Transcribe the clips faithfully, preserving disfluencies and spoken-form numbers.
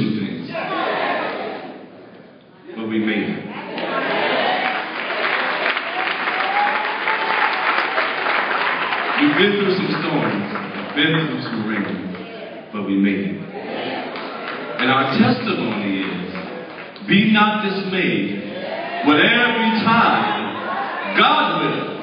some things, but we made it. We've been through some storms, been through some rain, but we made it. And our testimony is, be not dismayed, whatever betide, God will.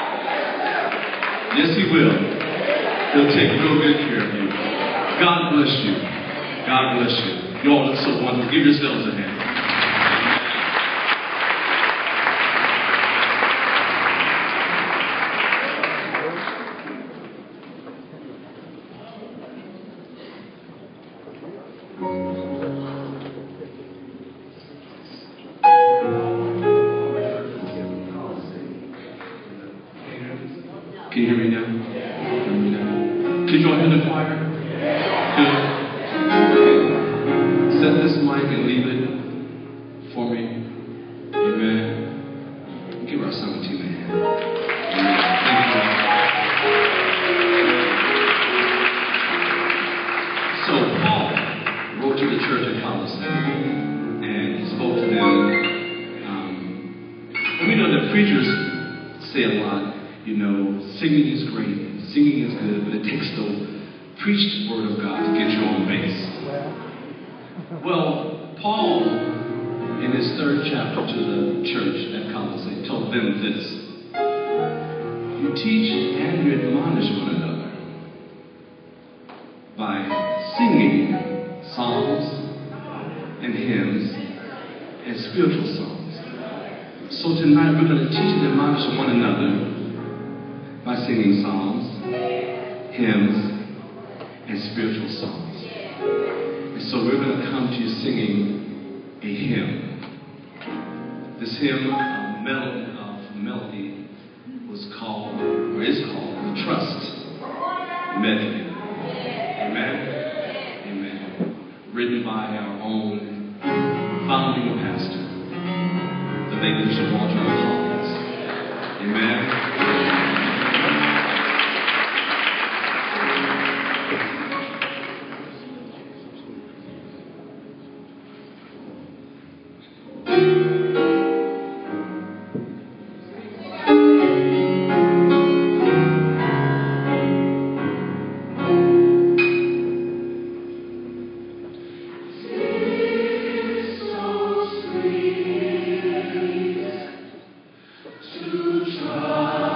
Yes, He will. He'll take real good care of you. God bless you. God bless you. You all look so wonderful. Give yourselves a hand. Can you hear me now? Hear me now? Can you all hear the choir? Good. Okay. Set this mic and leave it for me. Amen. Give our summer team a hand. Amen. Thank you. So Paul wrote to the church at Colossae, and he spoke to them. Um, and we know that preachers say a lot. You know, singing is great, singing is good, but it takes the preached word of God to get you on base. Well, Paul, in his third chapter to the church at Colossae, told them this: you teach and you admonish one another by singing psalms and hymns and spiritual songs. So tonight we're going to teach and admonish one another by singing psalms, hymns, and spiritual songs. And so we're going to come to you singing a hymn. This hymn of melody, of melody was called, or is called, the Trust Medley. Amen? Amen. Written by our own founding pastor, the late Bishop Edwin Hawkins. Amen. To try.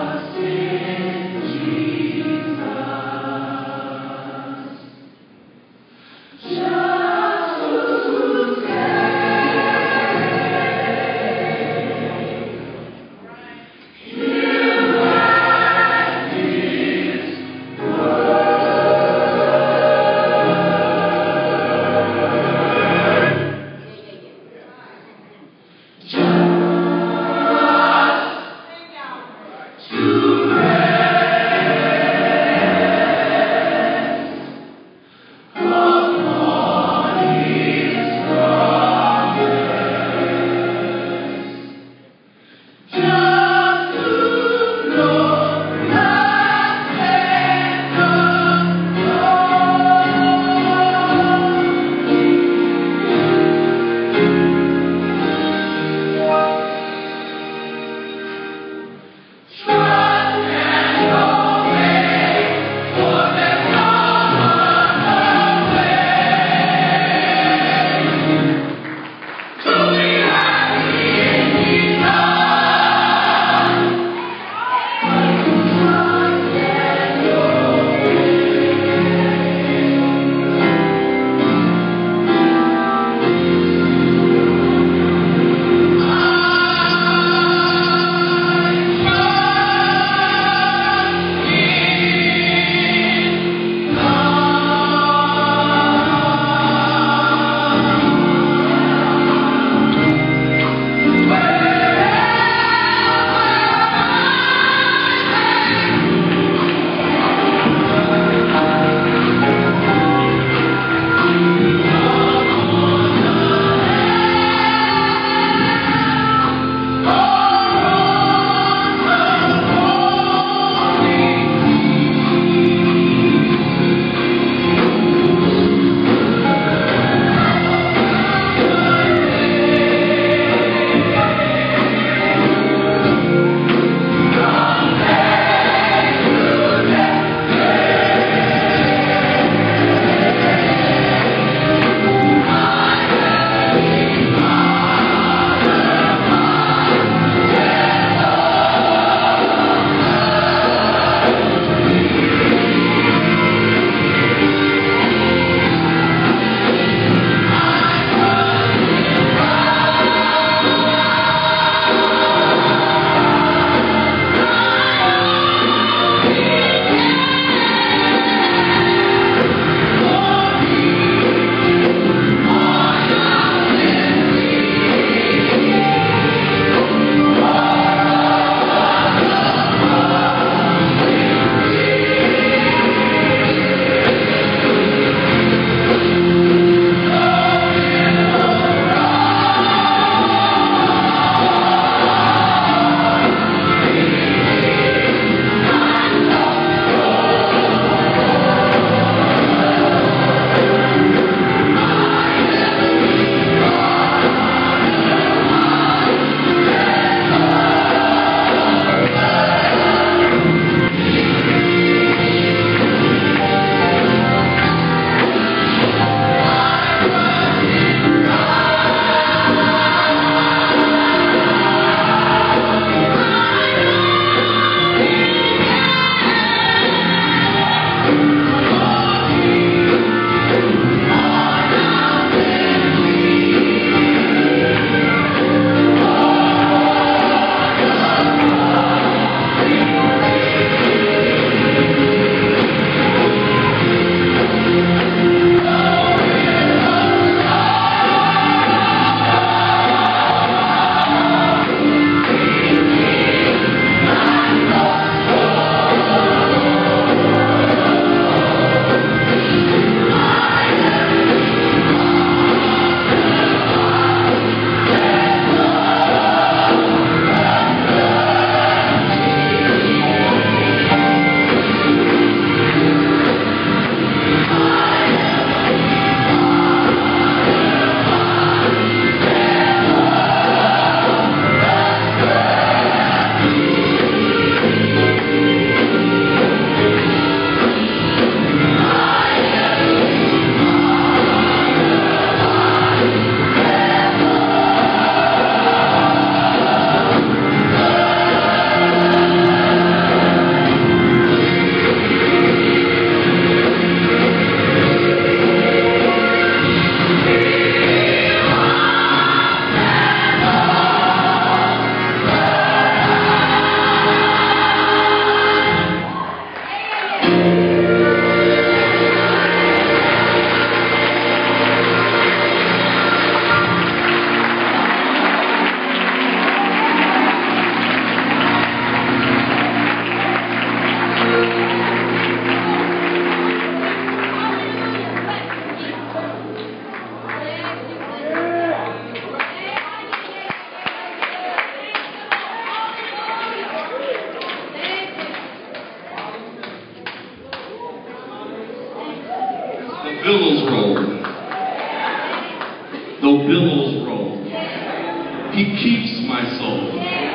billows roll. He keeps my soul.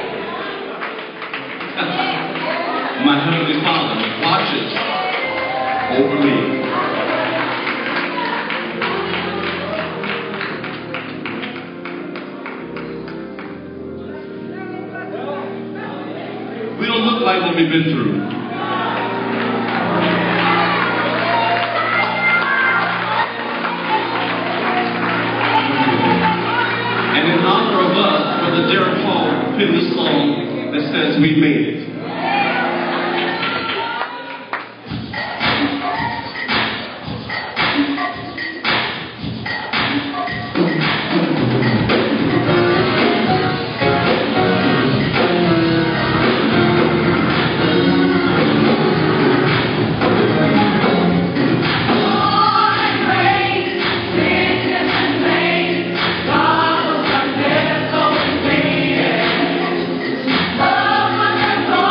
My Heavenly Father watches over me. We don't look like what we've been through. And in honor of us, Brother Derek Hall penned this song that says, "We made it." Oh,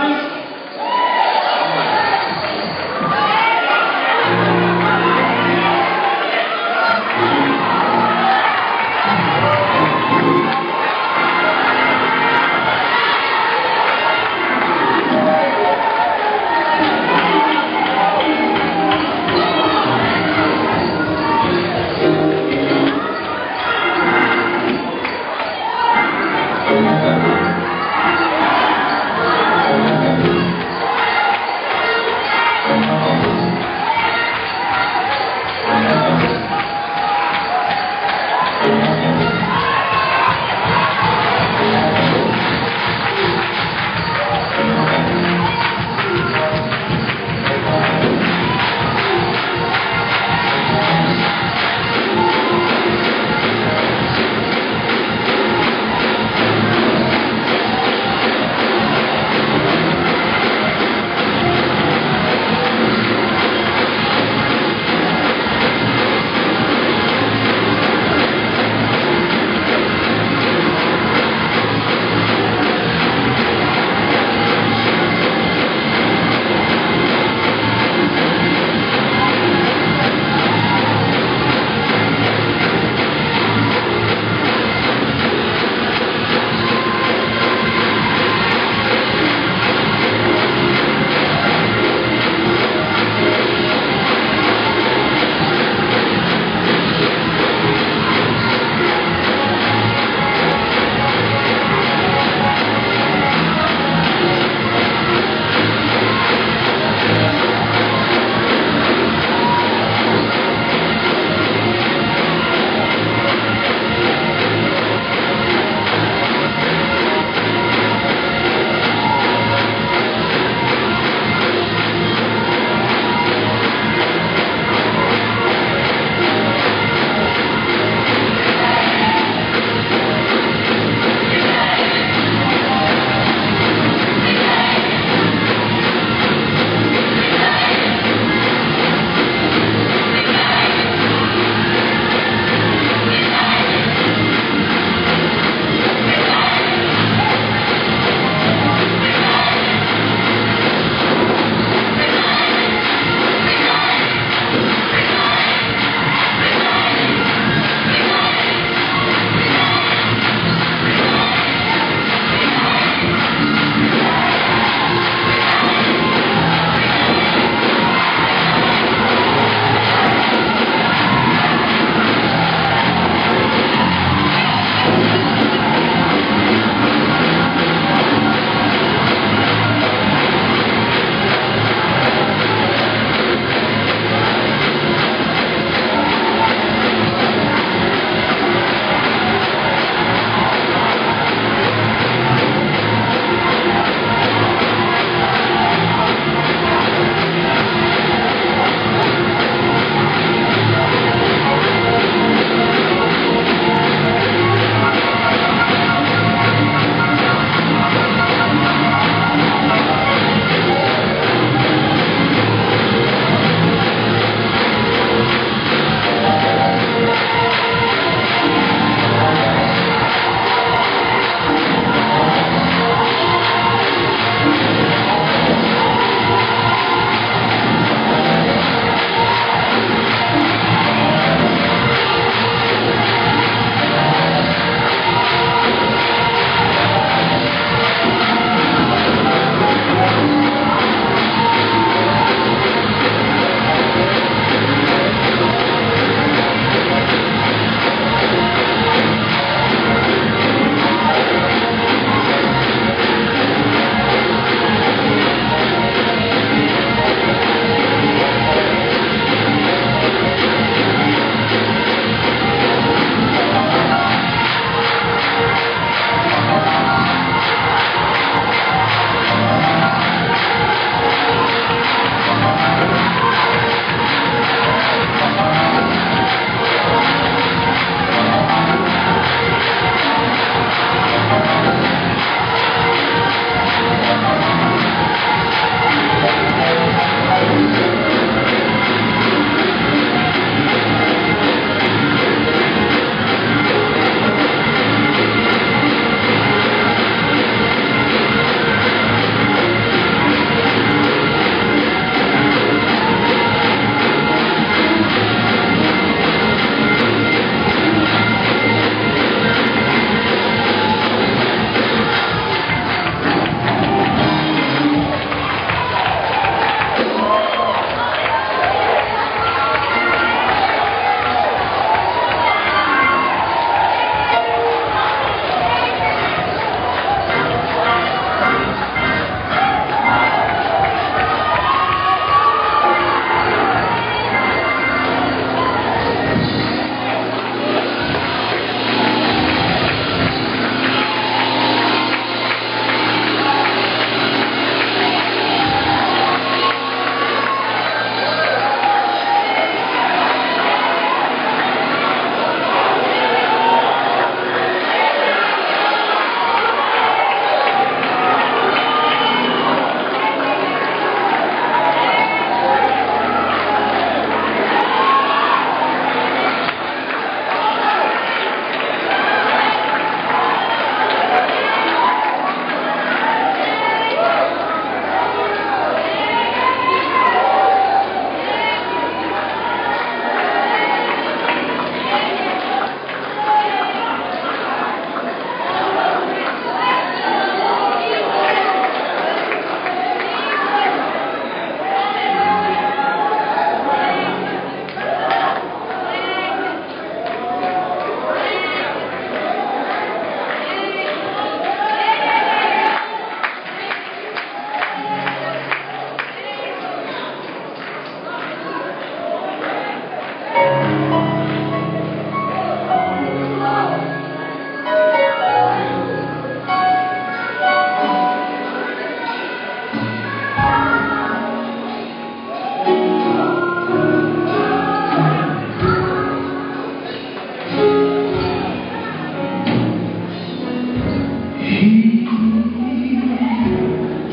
Thank you.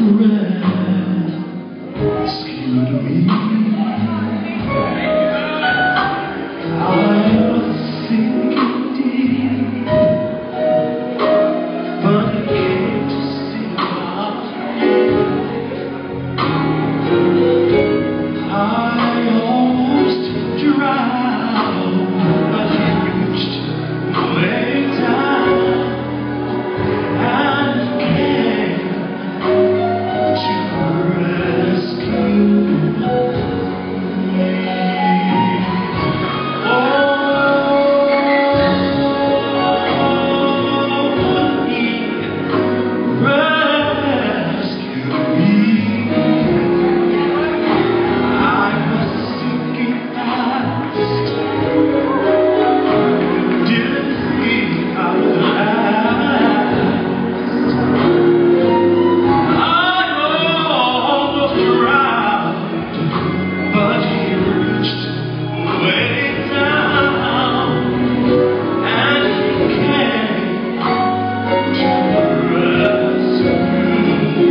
rescued me. I was sinking deep, but he came to save us. I almost drowned, but he reached way down and came to rescue me. Oh, he rescued me. I was sinking fast, didn't think I would last. I almost drowned, but he reached way down and he came to rescue me.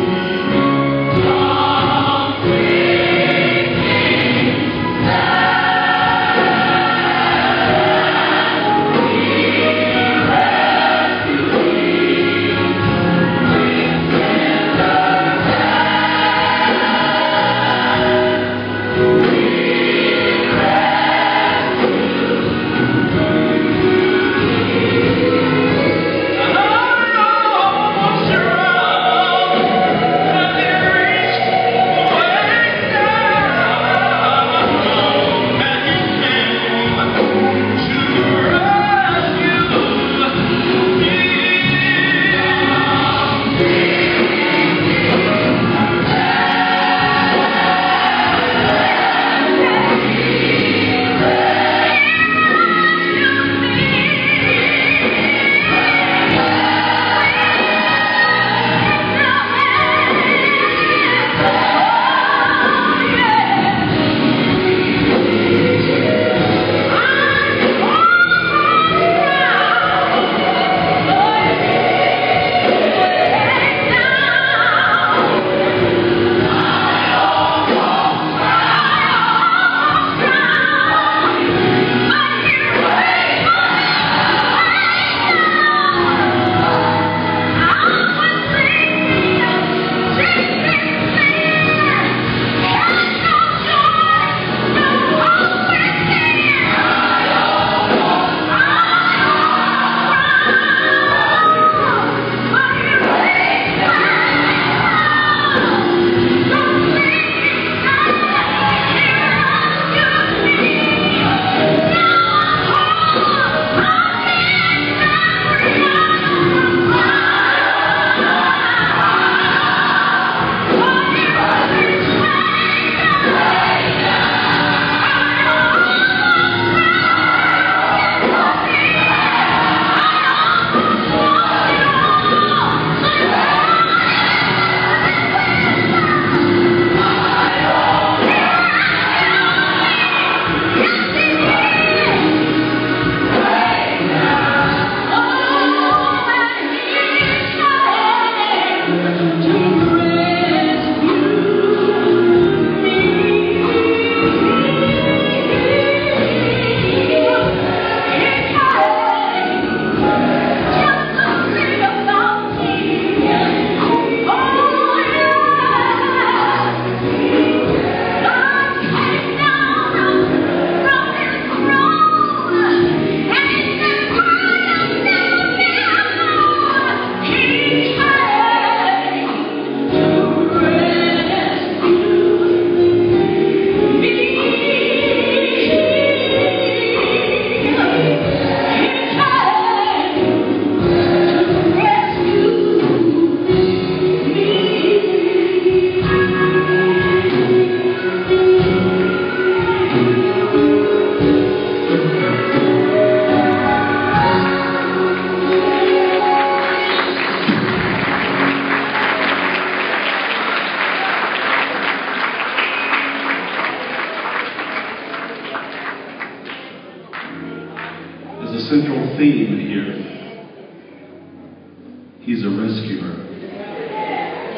central theme here. He's a rescuer.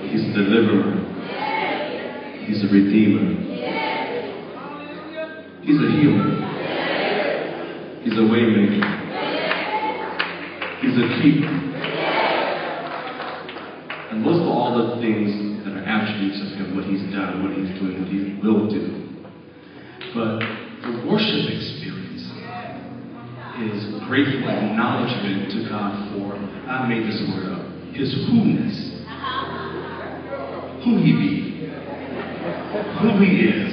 He's a deliverer. He's a redeemer. He's a healer. He's a waymaker. He's a keeper. And those are all the things that are attributes of him, what he's done, what he's doing, what he will do. But the worship experience is grateful acknowledgement to God for, I made this word up, his who-ness. Who he be. Who he is.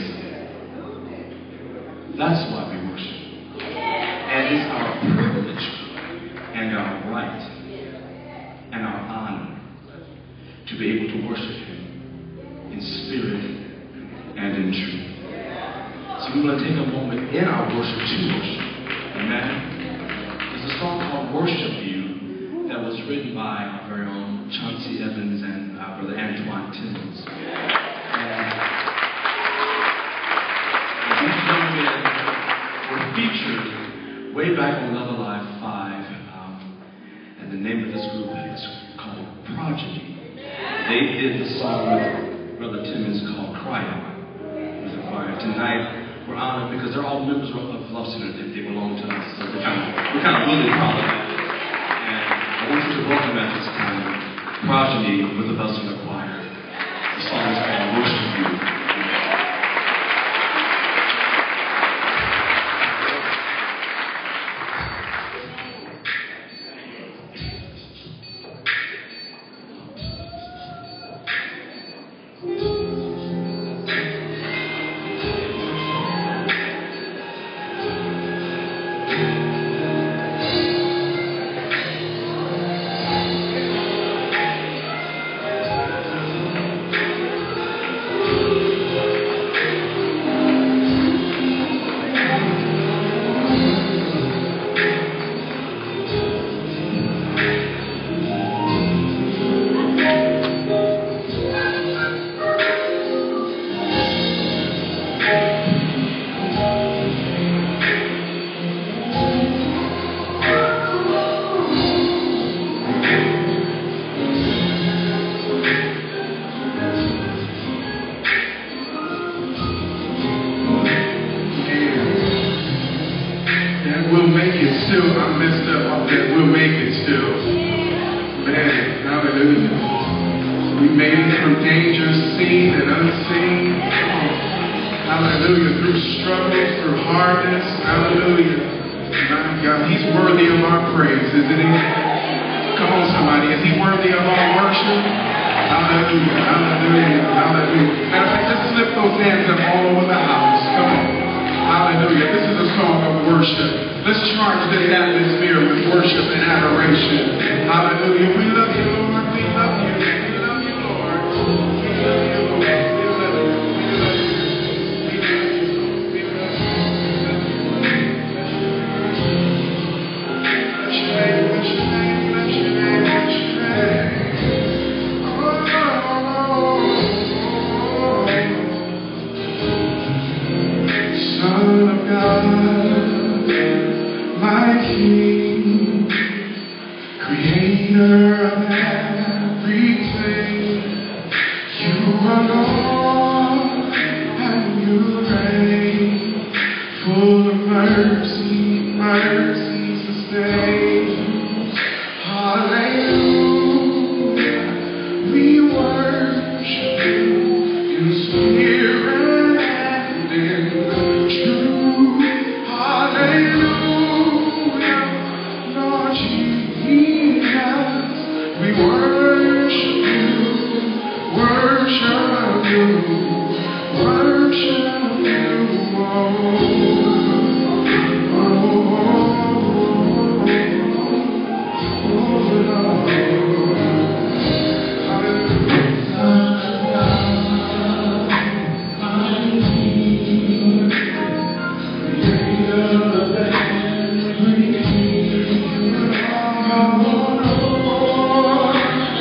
That's why we worship. And it's our privilege and our right and our honor to be able to worship him in spirit and in truth. So we want to take a moment in our worship to worship. Amen. There's a song called Worship You that was written by our very own Chauncey Evans and our brother Antoine Timmons. And these young men were featured way back on Love Alive five. Um, and the name of this group is called Progeny. They did the song with Brother Timmons called Cry On. It was a choir. Tonight, we're honored because they're all members of Love Center. They, they belong to us. So we're kind of, we're kind of really proud of that. And I want you to welcome at this time Progeny with the Love Center Choir. The song is called Worship You.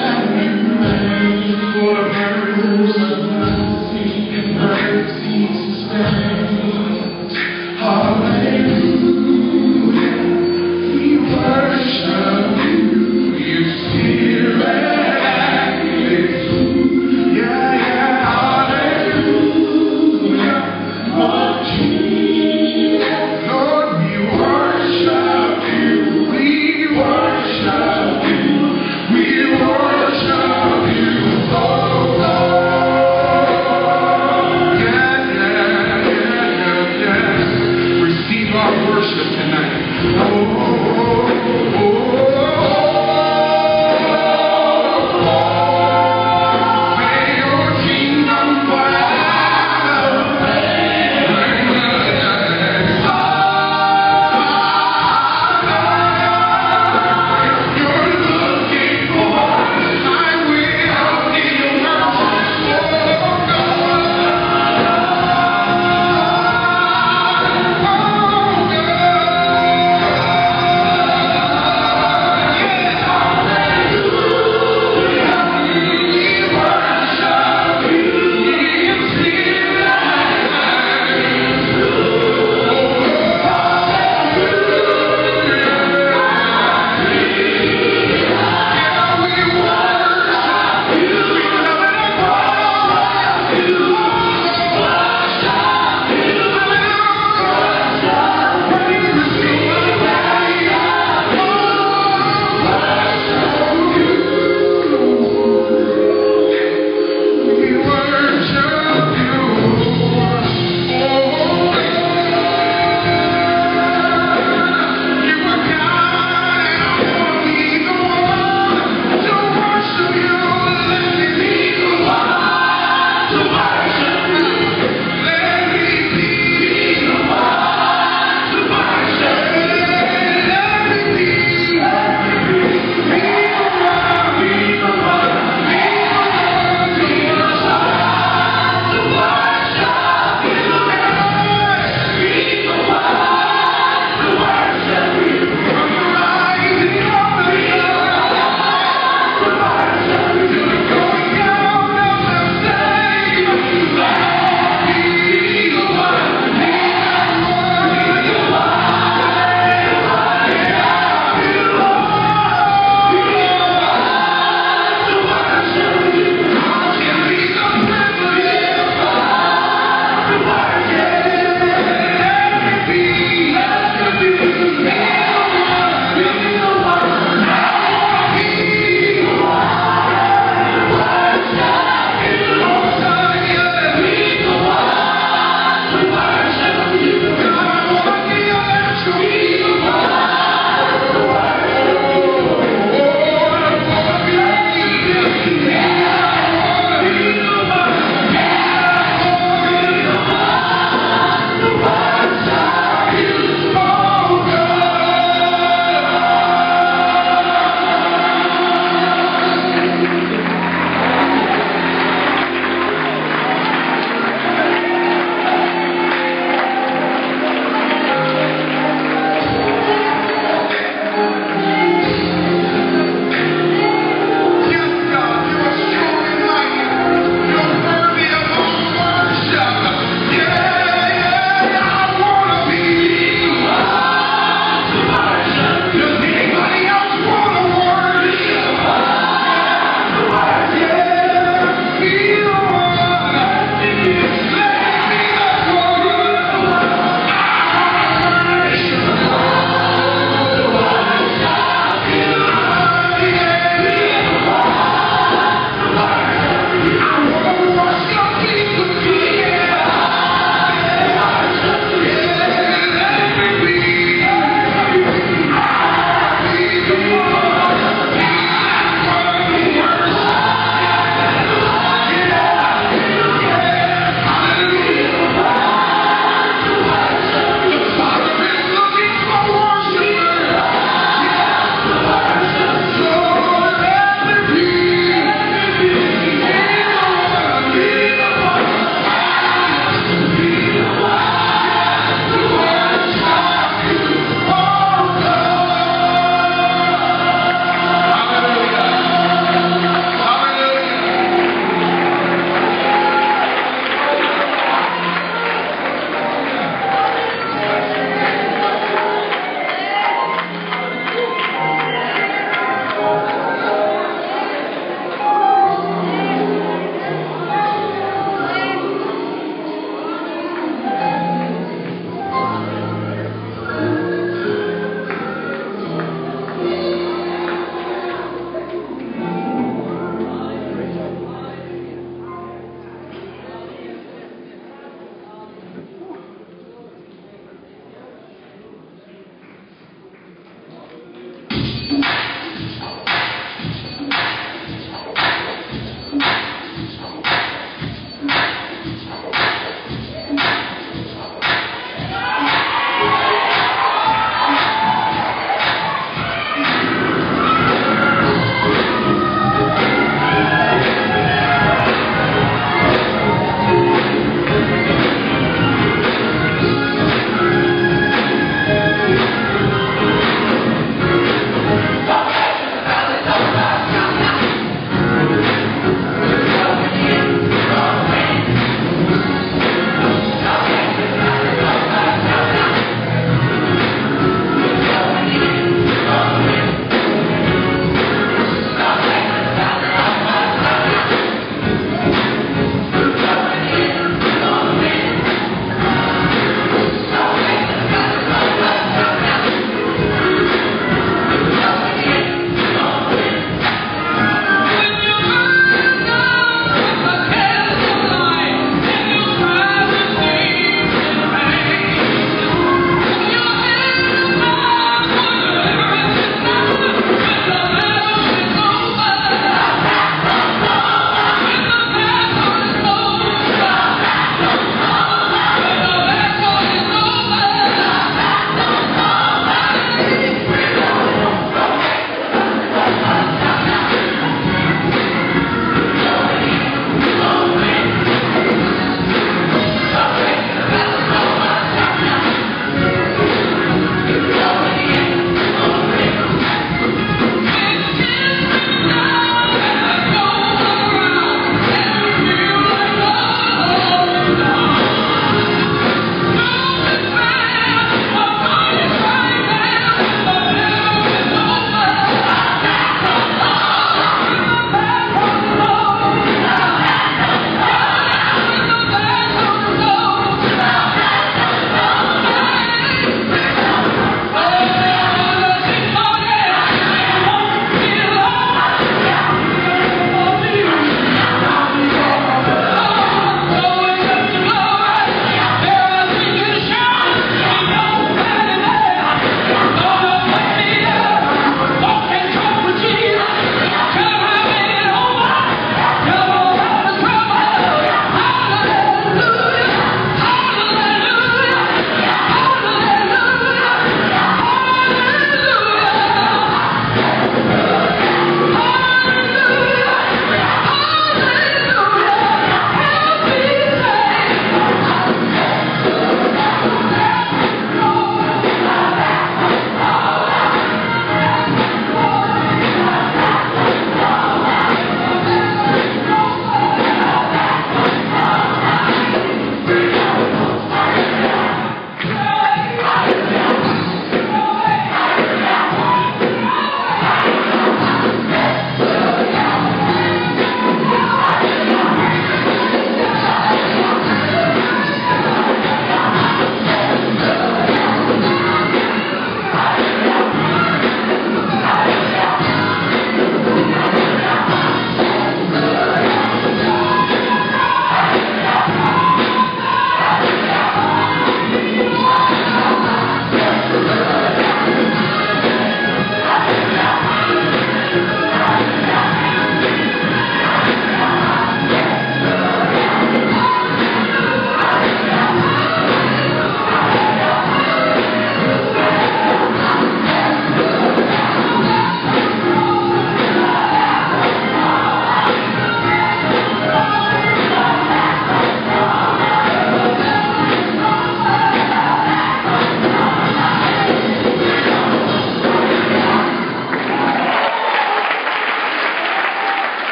Mercy, mercy.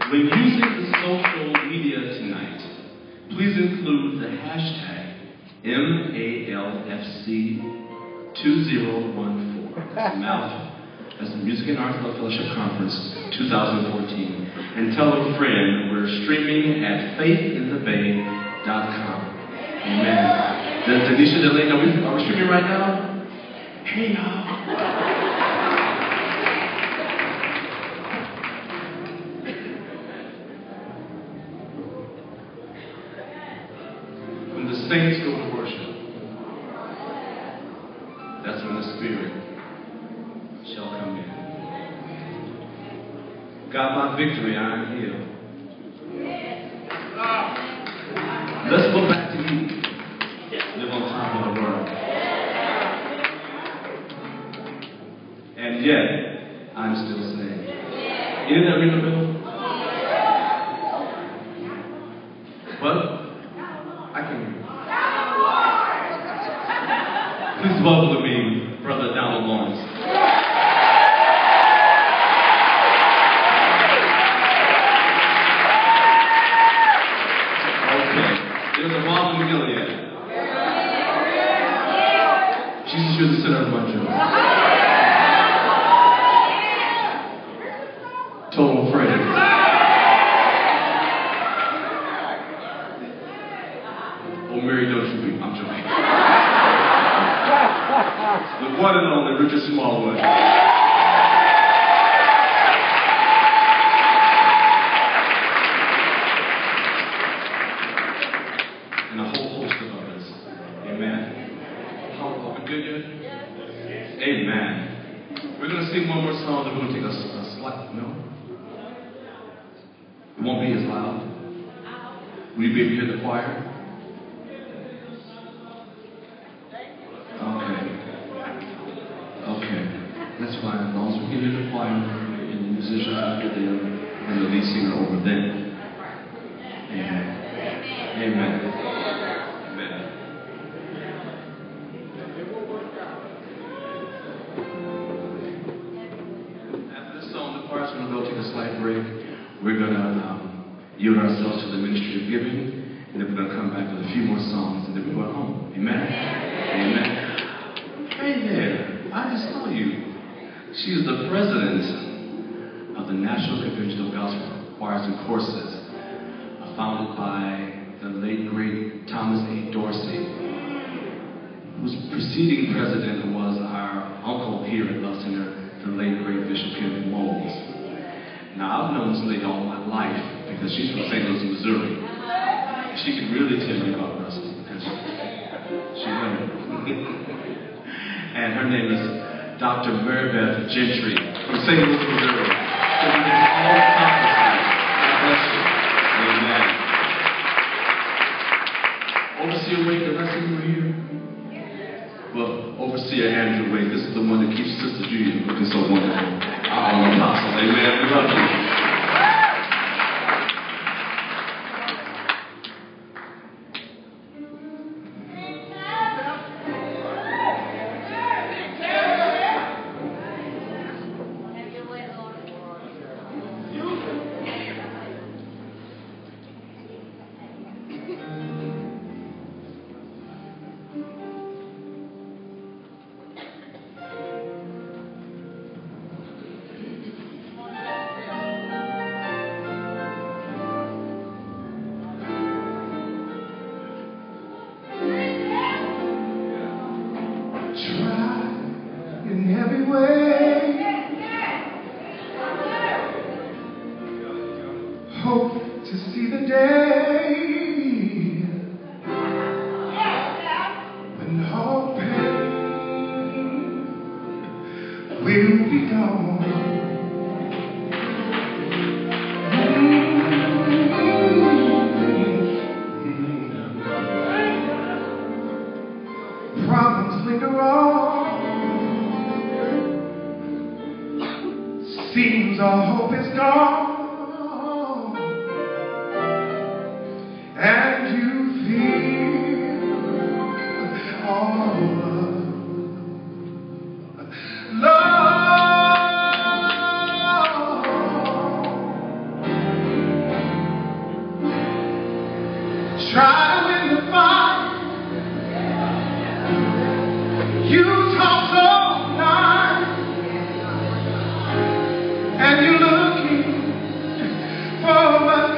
When using the social media tonight, please include the hashtag M A L F C two zero one four. That's M A L F C. That's the Music and Arts Love Fellowship Conference two thousand fourteen. And tell a friend we're streaming at faith in the bay dot com. Amen. The Tanisha Delaney, are we, are we streaming right now? Hey, y'all. Saints go to worship. That's when the Spirit shall come in. Got my victory, I am healed. Let's go back to you. Live on top of the world. And yet, I'm still saved. Isn't that in the middle? But I can. Please welcome me, Brother Donald Lawrence. Okay, there's a Robin McGillian. Jesus, you're the center of my joy. Total praise. Oh, Mary, don't you weep. I'm joking. The one and only Richard Smallwood. And a whole host of others. Amen. How are we good yet? Amen. We're going to sing one more song, then we're going to take a, a slight, no? It won't be as loud. Will you be able to hear the choir? That's fine, as long as we get in the choir and the musicians will get there and the lead singer over there. Amen. Amen. Amen. After this song, the choir's going to go take a slight break. We're going to um, yield ourselves to the ministry of giving, and then we're going to come back with a few more songs, and then we're going home. Amen. Amen. Hey there, I just saw you. She is the president of the National Convention of Gospel Choirs and Courses, uh, founded by the late, great Thomas A. Dorsey, whose preceding president was our uncle here at Love Center, the late, great Bishop Kenneth Moles. Now, I've known this lady all my life because she's from Saint Louis, Missouri. She can really tell you about Rusty. She knows. And her name is Doctor Mary Beth Gentry from Saint Louis, Missouri. So we can all accomplish. God bless you. Amen. Overseer Wade, did I say you were here? Well, Overseer Andrew Wade, this is the one that keeps Sister Julia looking so wonderful. Our apostle. Amen. We love you. Seems all hope is gone, and you feel all alone. You talk so nice, and you're looking for what's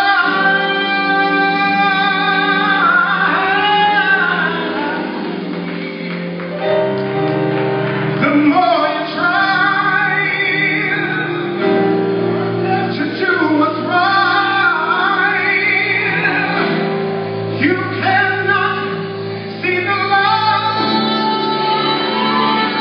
right. The more you try to do what's right, you cannot see the light.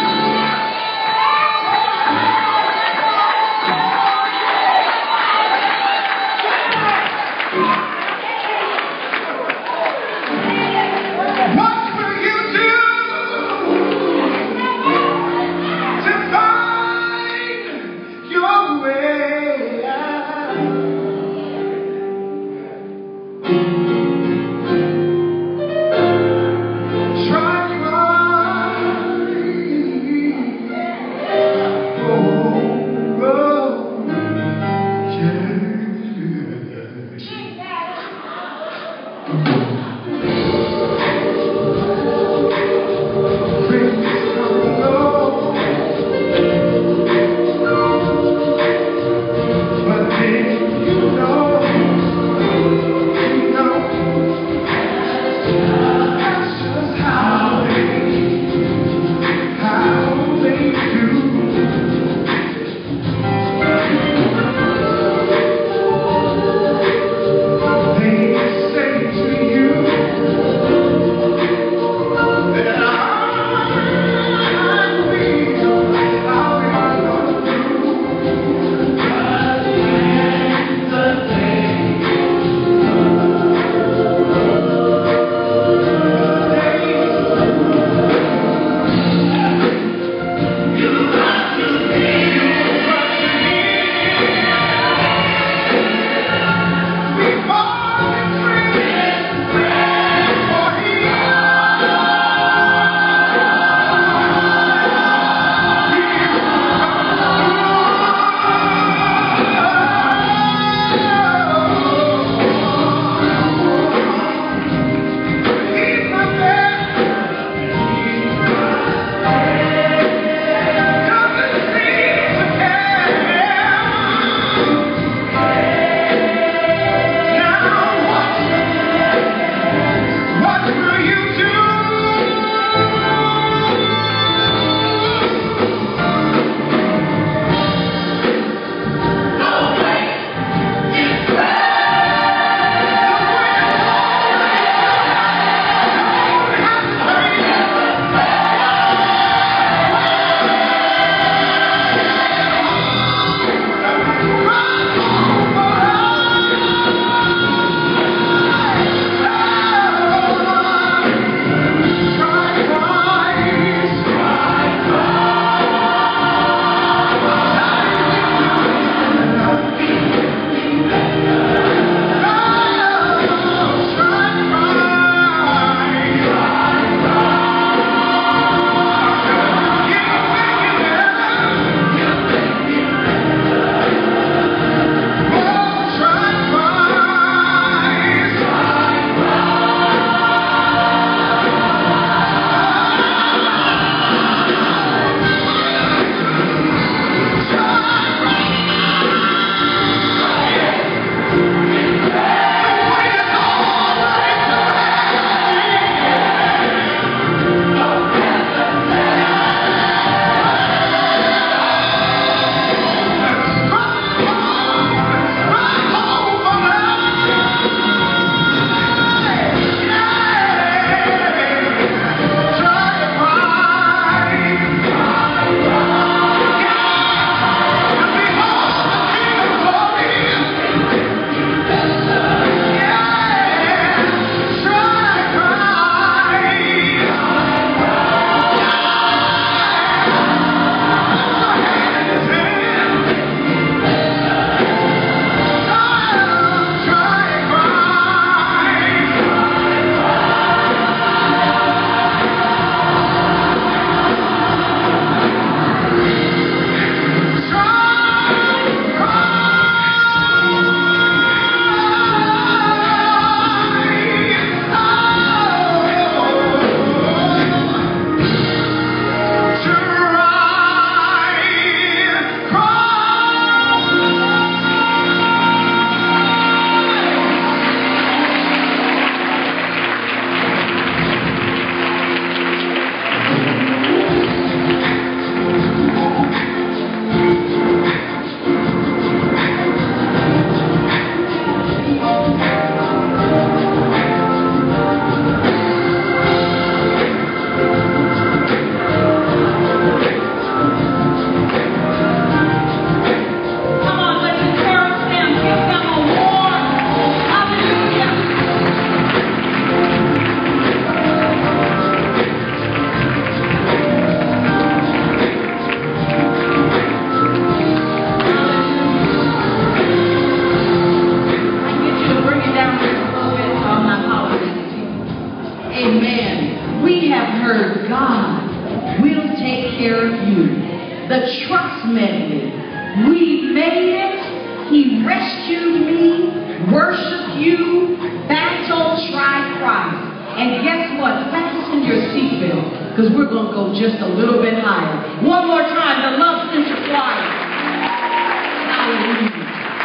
God will take care of you. The trust medley. We made it. He rescued me. Worship you. Battle, try Christ. And guess what? Fasten your seatbelt, because we're going to go just a little bit higher. One more time, the Love Center Choir. Hallelujah.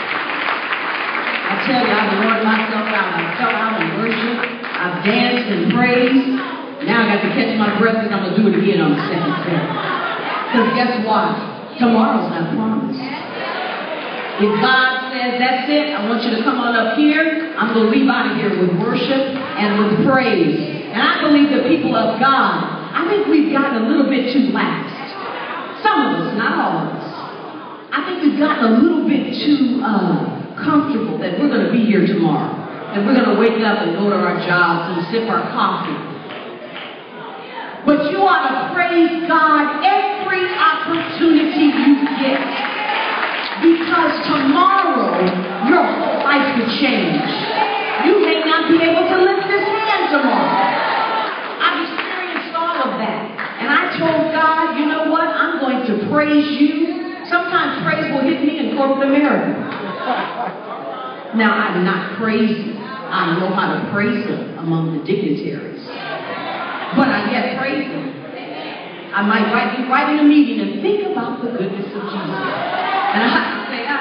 I tell you, I've worn myself out. I fell out in worship. I've danced and praised. Now I got to catch my breath, and I'm going to do it again on the second set. Because guess what? Tomorrow's not promised. If God says, that's it, I want you to come on up here, I'm going to leave out of here with worship and with praise. And I believe the people of God, I think we've gotten a little bit too lax. Some of us, not all of us. I think we've gotten a little bit too uh, comfortable that we're going to be here tomorrow. And we're going to wake up and go to our jobs and sip our coffee. But you ought to praise God every opportunity you get. Because tomorrow, your whole life could change. You may not be able to lift this hand tomorrow. I've experienced all of that. And I told God, you know what? I'm going to praise you. Sometimes praise will hit me in corporate America. Now, I'm not crazy. I know how to praise Him among the dignitaries. But I yet praise Him. I might write, be right in a meeting and think about the goodness of Jesus. And I have to say that.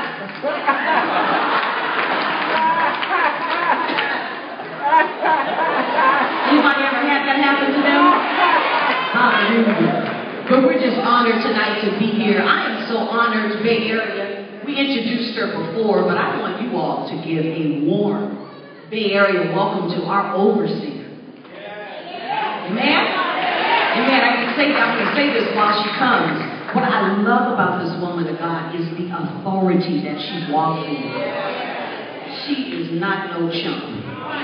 Anybody ever had that happen to them? Hallelujah. But we're just honored tonight to be here. I am so honored, Bay Area. We introduced her before, but I want you all to give a warm Bay Area welcome to our overseer. Amen? Amen. I can say I'm going to say this while she comes. What I love about this woman of God is the authority that she walks in. She is not no chump.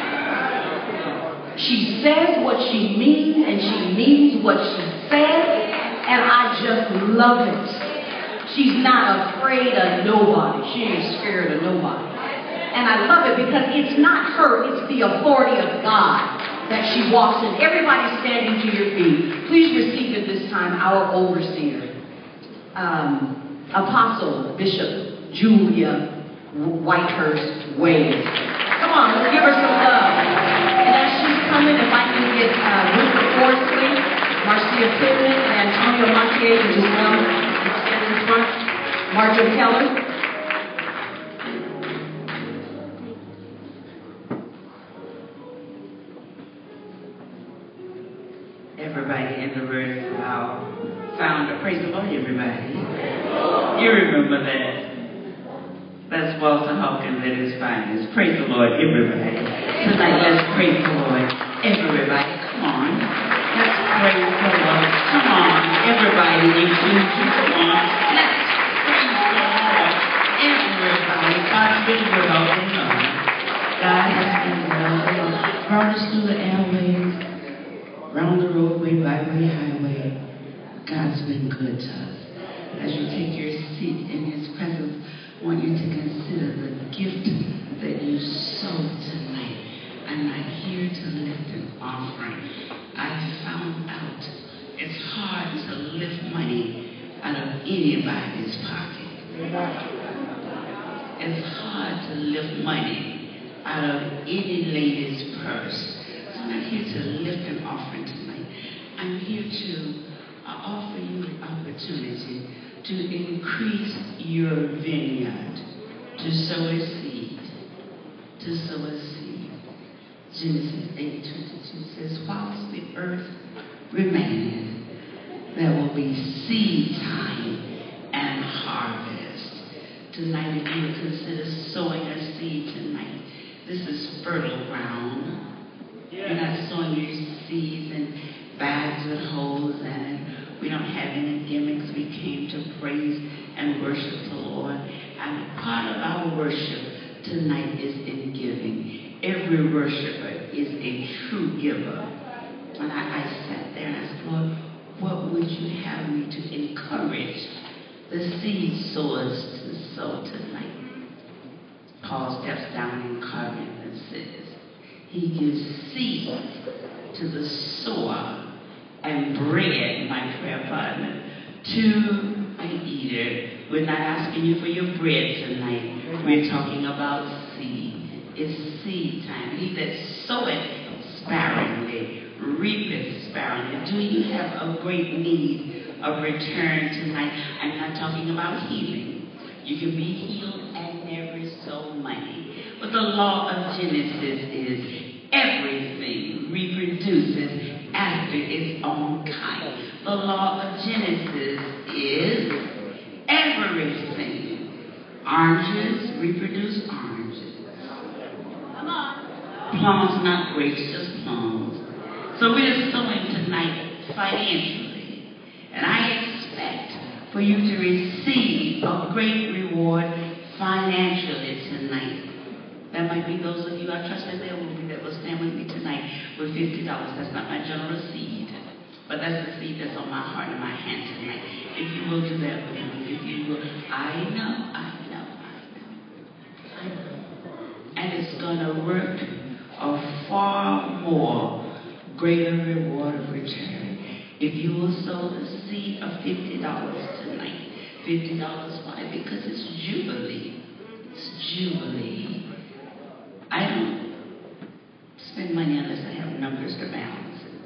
She says what she means, and she means what she says, and I just love it. She's not afraid of nobody. She ain't scared of nobody. And I love it because it's not her, it's the authority of God that she walks in. Everybody standing to your feet. Please receive at this time our overseer. Um, Apostle Bishop Julia Whitehurst Wade. Come on, let's give her some love. And as she's coming, if I can get uh, Winter Forsley, Marcia Pittman, and Antonio Montier to just come and stand in front. Marjorie Keller. Everybody in the room, our founder, praise the Lord, everybody. You remember that. That's Walter Hawkins at his finest. Praise the Lord, everybody. Tonight, let's praise the Lord, everybody. Come on. Let's praise the Lord. Come on, everybody, include you. Come on. Let's praise the Lord, everybody. God's been good all day long. God has been good. Brought us through the airways, round the roadway, byway, highway. God's been good to us. As you take your seat in His presence, I want you to consider the gift that you sowed tonight. I'm not here to lift an offering. I found out it's hard to lift money out of anybody's pocket. It's hard to lift money out of any lady's purse. So I'm not here to lift an offering tonight. I'm here to uh, offer you the opportunity to increase your vineyard, to sow a seed, to sow a seed. Genesis eight twenty-two says, whilst the earth remaineth, there will be seed time and harvest. Tonight, if you would consider sowing a seed tonight, this is fertile ground. You're not sowing your seeds in bags with holes in it. We don't have any gimmicks. We came to praise and worship the Lord. And part of our worship tonight is in giving. Every worshiper is a true giver. And I, I sat there and asked, Lord, what would you have me to encourage the seed sowers to sow tonight? Paul steps down in Corinth and says, he gives seed to the sower and bread, my prayer partner, to the eater. We're not asking you for your bread tonight. We're talking about seed. It's seed time. He that soweth sparingly, reapeth sparingly. Do you have a great need of return tonight? I'm not talking about healing. You can be healed and never sow money. But the law of Genesis is everything reproduces after its own kind. The law of Genesis is everything. Oranges reproduce oranges. Come on. Plums, not grapes, just plums. So we're sowing tonight financially. And I expect for you to receive a great reward financially tonight. There might be those of you, I trust that there will be, that will stand with me tonight with fifty dollars. That's not my general seed, but that's the seed that's on my heart and my hand tonight. If you will do that with me, if you will, I know, I know, I know, I know. And it's going to work a far more greater reward of return. If you will sow the seed of fifty dollars tonight. fifty dollars, why? Because it's Jubilee. It's Jubilee. I don't spend money unless I have numbers to balance it.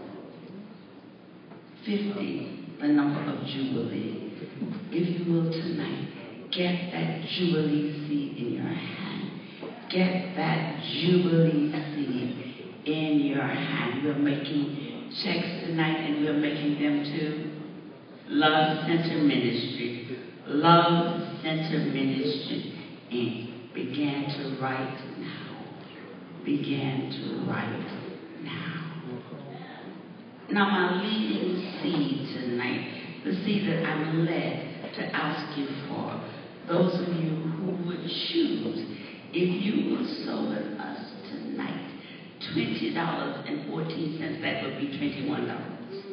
fifty, the number of Jubilee. If you will tonight, get that Jubilee seed in your hand. Get that Jubilee seed in your hand. We're making checks tonight, and we're making them to Love Center Ministry. Love Center Ministry Incorporated. Began to write now. Began to write now. Now my leading seed tonight, the seed that I'm led to ask you for, those of you who would choose, if you will sow with us tonight, twenty dollars and fourteen cents, that would be twenty-one dollars.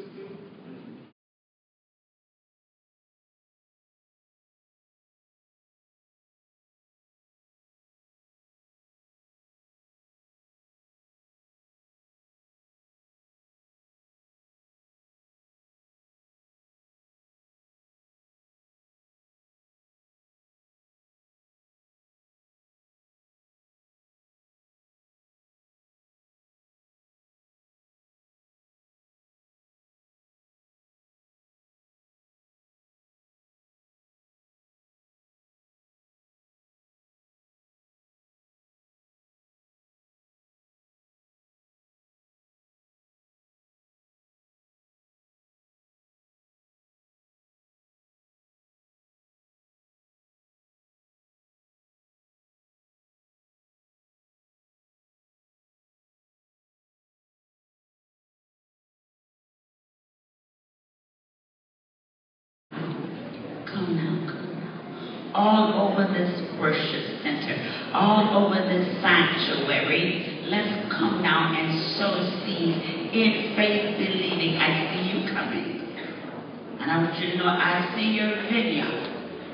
Come now, come now. All over this worship center, all over this sanctuary, let's come now and sow seed in faith, believing. I see you coming. And I want you to know I see your vineyard.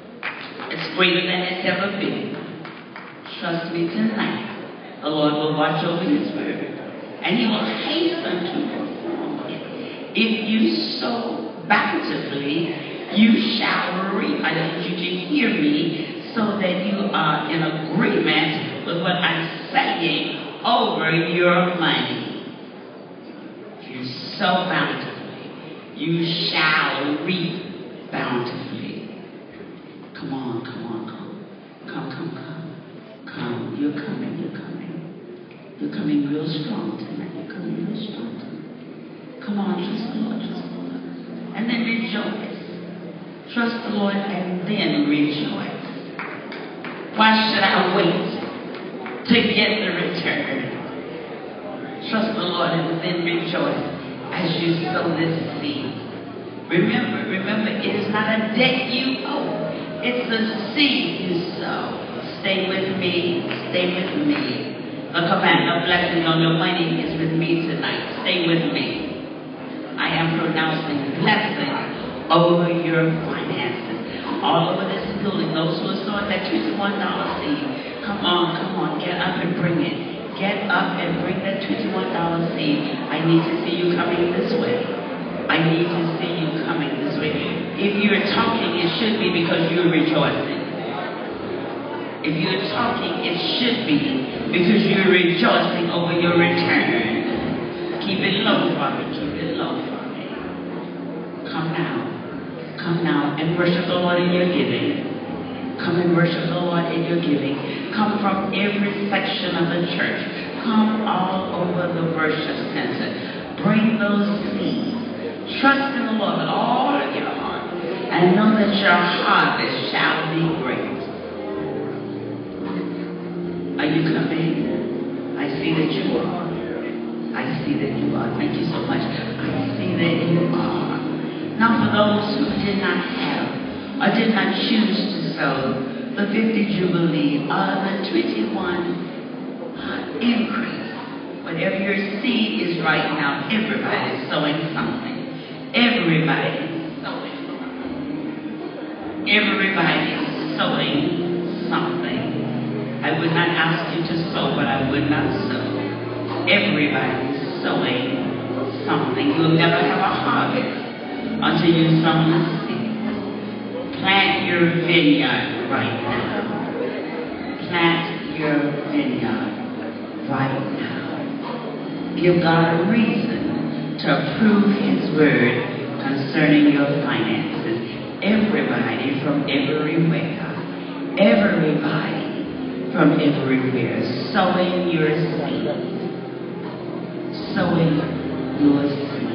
It's greater than it's ever been. Trust me tonight. The Lord will watch over his word. And he will hasten to perform it. If you sow bountifully, you shall reap. I need you to hear me so that you are in agreement with what I'm saying over your money. If you sow bountifully, you shall reap bountifully. Come on, come on, come. Come, come, come. Come. You're coming, you're coming. You're coming real strong tonight. You're coming real strong tonight. Come on, trust the Lord, trust the Lord. And then rejoice. Trust the Lord and then rejoice. Why should I wait to get the return? Trust the Lord and then rejoice as you sow this seed. Remember, remember, it is not a debt you owe. It's a seed you sow. Stay with me. Stay with me. The command of blessing on your money is with me tonight. Stay with me. I am pronouncing blessing over your finances. All over this building, those who are sowing that twenty-one dollar seed, come on, come on, get up and bring it. Get up and bring that twenty-one dollar seed. I need to see you coming this way. I need to see you coming this way. If you're talking, it should be because you're rejoicing. If you're talking, it should be because you're rejoicing over your return. Keep it low for me. Keep it low for me. Come now. Come now and worship the Lord in your giving. Come and worship the Lord in your giving. Come from every section of the church. Come all over the worship center. Bring those seeds. Trust in the Lord with all of your heart. And know that your harvest shall be great. Are you coming? I see that you are. I see that you are. Thank you so much. I see that you are. Now for those who did not have or did not choose to sow the fifty Jubilee or the twenty-one uh, increase, whatever your seed is right now, everybody is sowing something. Everybody is sowing something. Everybody is sowing something. I would not ask you to sow, but I would not sow. Everybody is sowing something. You'll never have a harvest until you sow the seed. Plant your vineyard right now. Plant your vineyard right now. Give God a reason to approve His word concerning your finances. Everybody from everywhere. Everybody from everywhere, sowing your seed, sowing your seed.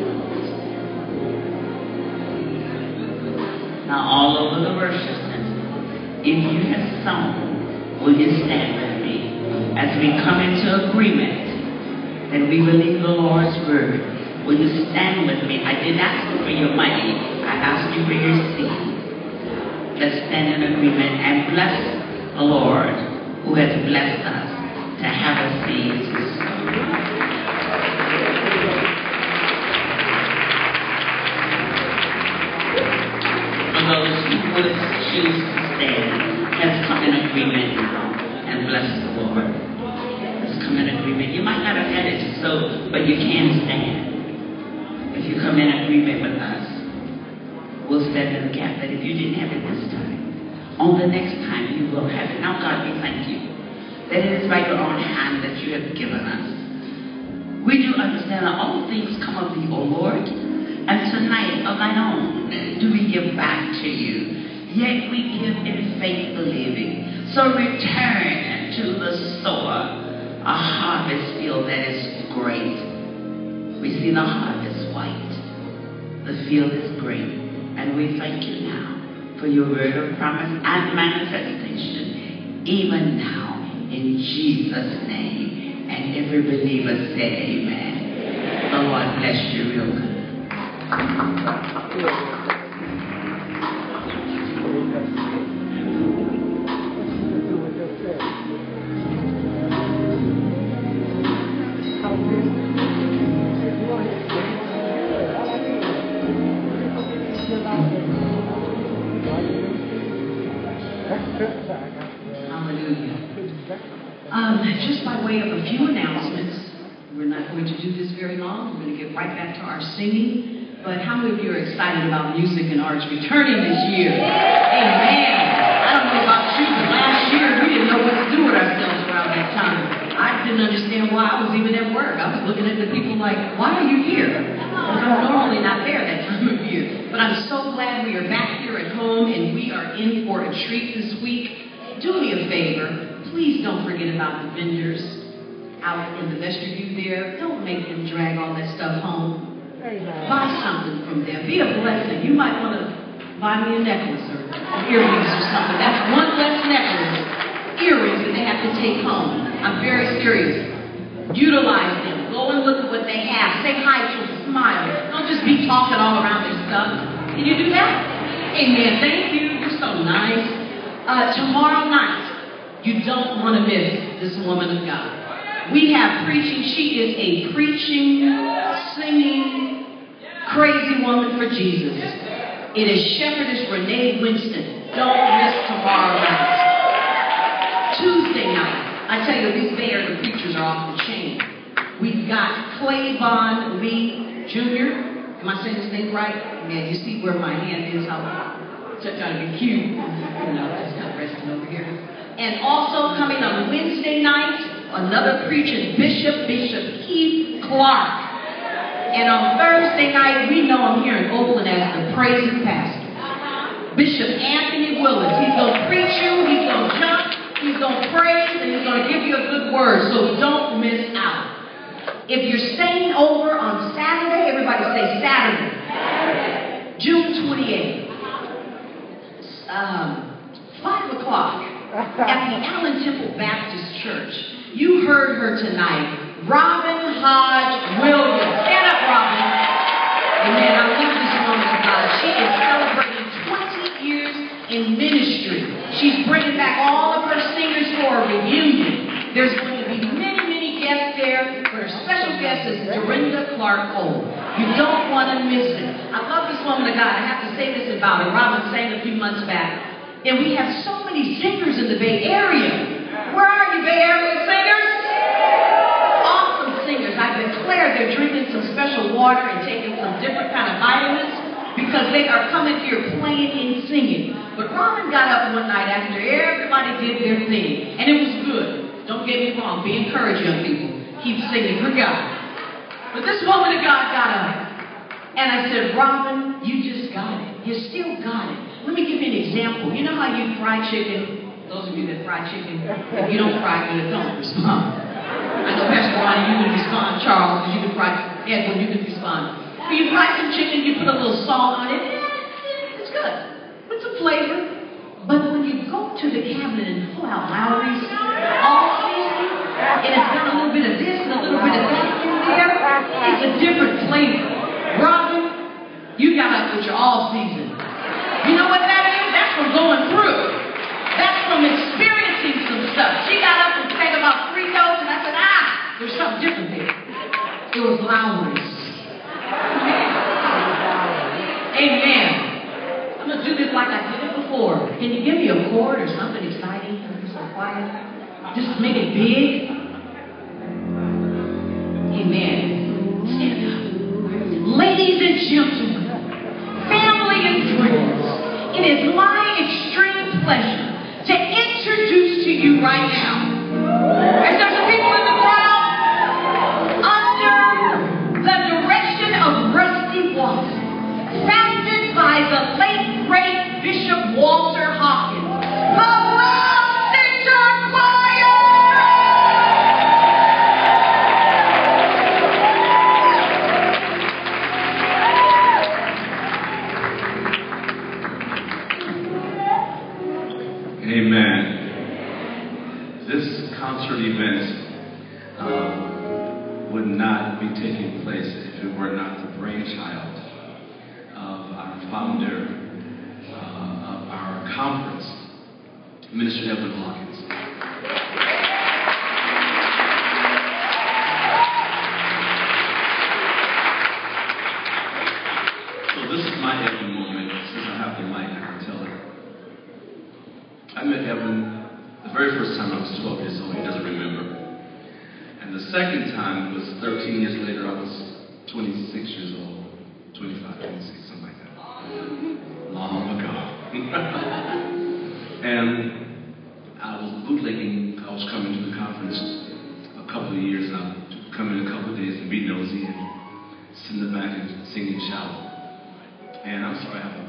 Now all over the worship center, if you have sown, will you stand with me as we come into agreement that we believe the Lord's word? Will you stand with me? I didn't ask you for your money, I asked you for your seed. Let's stand in agreement and bless the Lord who has blessed us to have a seed to sow. For those who would choose to stand, let's come in agreement now and bless the Lord. Let's come in agreement. You might not have had it to sow, but you can stand. If you come in agreement with us, we'll stand in the gap that if you didn't have it this time, on the next time you will have it. Now God, we thank you that it is by your own hand that you have given us. We do understand that all things come of thee, O Lord, and tonight of thine own do we give back to you. Yet we give in faith believing. So return to the sower a harvest field that is great. We see the harvest white. The field is great. And we thank you now for your word of promise and manifestation, even now, in Jesus' name. And every believer said amen. The Lord bless you real good. Hallelujah. Um, just by way of a few announcements, we're not going to do this very long. We're going to get right back to our singing. But how many of you are excited about music and arts returning this year? Amen. I don't know about you, but last year we didn't know what to do with ourselves around that time. I didn't understand why I was even at work. I was looking at the people like, why are you here? Because I'm normally not there that time of year. But I'm so glad we are back here at home and we are in for a treat this week. Do me a favor. Please don't forget about the vendors out in the vestibule there. Don't make them drag all that stuff home. Buy something from them. Be a blessing. You might want to buy me a necklace or earrings or something. That's one less necklace, earrings that they have to take home. I'm very serious. Utilize them. Go and look at what they have. Say hi to them. Smile. Don't just be talking all around their stuff. Can you do that? Amen. Thank you. You're so nice. Uh, tomorrow night, you don't want to miss this woman of God. We have preaching. She is a preaching, singing, crazy woman for Jesus. It is Shepherdess Renee Winston. Don't miss tomorrow night. Tuesday night, I tell you, these Bay Area preachers are off the chain. We've got Clayvon Lee Junior Am I saying this thing right? Man, you see where my hand is? I'm trying to be cute. You know, just kind of resting over here. And also coming on Wednesday night, another preacher, Bishop, Bishop Keith Clark. And on Thursday night, we know him here in Oakland as the praising pastor. Bishop Anthony Willis. He's going to preach you, he's going to jump, he's going to praise, and he's going to give you a good word. So don't miss out. If you're staying over on Saturday, everybody say Saturday. Saturday. June twenty-eighth. Um, five o'clock at the Allen Temple Baptist Church. You heard her tonight. Robin Hodge Williams. Stand up, Robin. Amen. I love this woman of God. She is celebrating twenty years in ministry. She's bringing back all of her singers for a reunion. There's going to be many, many guests there, but her special guest is Dorinda Clark Cole. You don't want to miss it. I love this woman of God. I have to say this about her. Robin sang a few months back. And we have so many singers in the Bay Area. Where are you, Bay Area singers? Singers. I declare they're drinking some special water and taking some different kind of vitamins because they are coming here playing and singing. But Robin got up one night after everybody did their thing, and it was good. Don't get me wrong. Be encouraged, young people. Keep singing for God. But this woman of God got up, and I said, Robin, you just got it. You still got it. Let me give you an example. You know how you fry chicken? Those of you that fry chicken, if you don't fry it, don't respond. I know Pastor Ronnie, you can respond. Charles, you can fry. Edwin, you can respond. When you fry some chicken, you put a little salt on it. Yeah, it's good. It's a flavor. But when you go to the cabinet and pull out Lowry's all seasoning, and it's got a little bit of this and a little bit of that in there, it's a different flavor. Robin, you got up with your all season. You know what that is? That's from going through. That's from experiencing some stuff. She got up and sang about three notes, and I said, ah, there's something different there. It was Lowry's. Amen. I'm going to do this like I did it before. Can you give me a chord or something exciting? Something so quiet? Just make it big. Amen. Stand up. Ladies and gentlemen, family and friends, it is my extreme pleasure to introduce to you right now. Is there some people in the crowd? Under the direction of Rusty Watson, founded by the late great Bishop Walter Hawkins, the Love Center Choir. Amen. This concert event uh, would not be taking place if it were not the brainchild of our founder uh, of our conference, Minister Edwin Hawkins. So this is my Edwin moment. Since I have the mic, I can tell it. I met Edwin the very first time I was twelve years old. He doesn't remember. And the second time was thirteen years later. I was twenty-six years old. twenty-five, twenty-six, something like that. Long ago. And I was bootlegging. I was coming to the conference a couple of years, and I would come in a couple of days and be nosy and sit in the back and sing and shout. And I'm sorry, I have a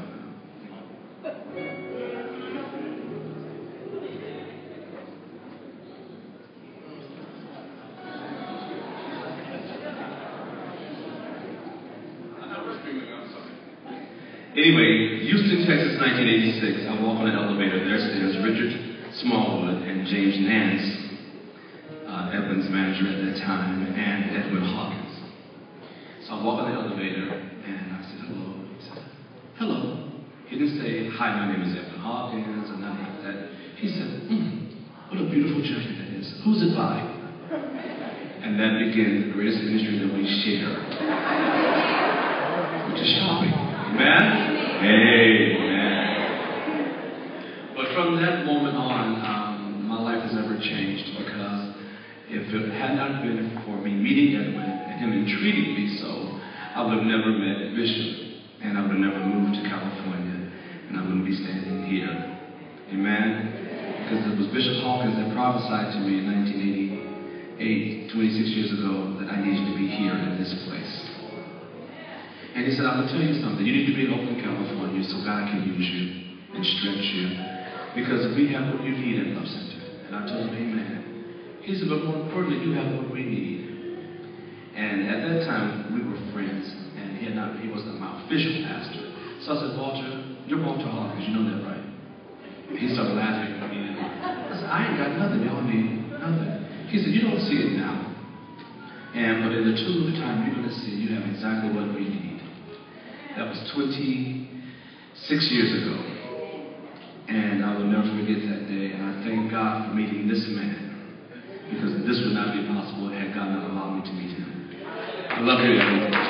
Anyway, Houston, Texas, nineteen eighty-six. I walk on the elevator. There stands Richard Smallwood and James Nance, uh, Edwin's manager at that time, and Edwin Hawkins. So I walk on the elevator, and I said, hello. He said, hello. He didn't say, hi, my name is Edwin Hawkins, or nothing like that. He said, hmm, what a beautiful journey that is. Who's it by? And that began the greatest ministry that we share, which is shopping. Amen? Amen. But from that moment on, um, my life has never changed, because if it had not been for me meeting Edwin and him entreating me so, I would have never met Bishop, and I would have never moved to California, and I wouldn't be standing here. Amen? Because it was Bishop Hawkins that prophesied to me in nineteen eighty-eight, twenty-six years ago, that I needed to be here in this place. And he said, I'm going to tell you something. You need to be in Oakland, California, so God can use you and stretch you. Because we have what you need at Love Center. And I told him, amen. He said, but more importantly, you have what we need. And at that time, we were friends, and he, had not, he wasn't my official pastor. So I said, Walter, you're Walter Hawkins, you know that, right? He started laughing at me. I said, I ain't got nothing, y'all need nothing. He said, you don't see it now. And but in the tune of time, you're going to see you have exactly what we need. That was twenty-six years ago. And I will never forget that day. And I thank God for meeting this man. Because this would not be possible had God not allowed me to meet him. I love you, Edwin. And,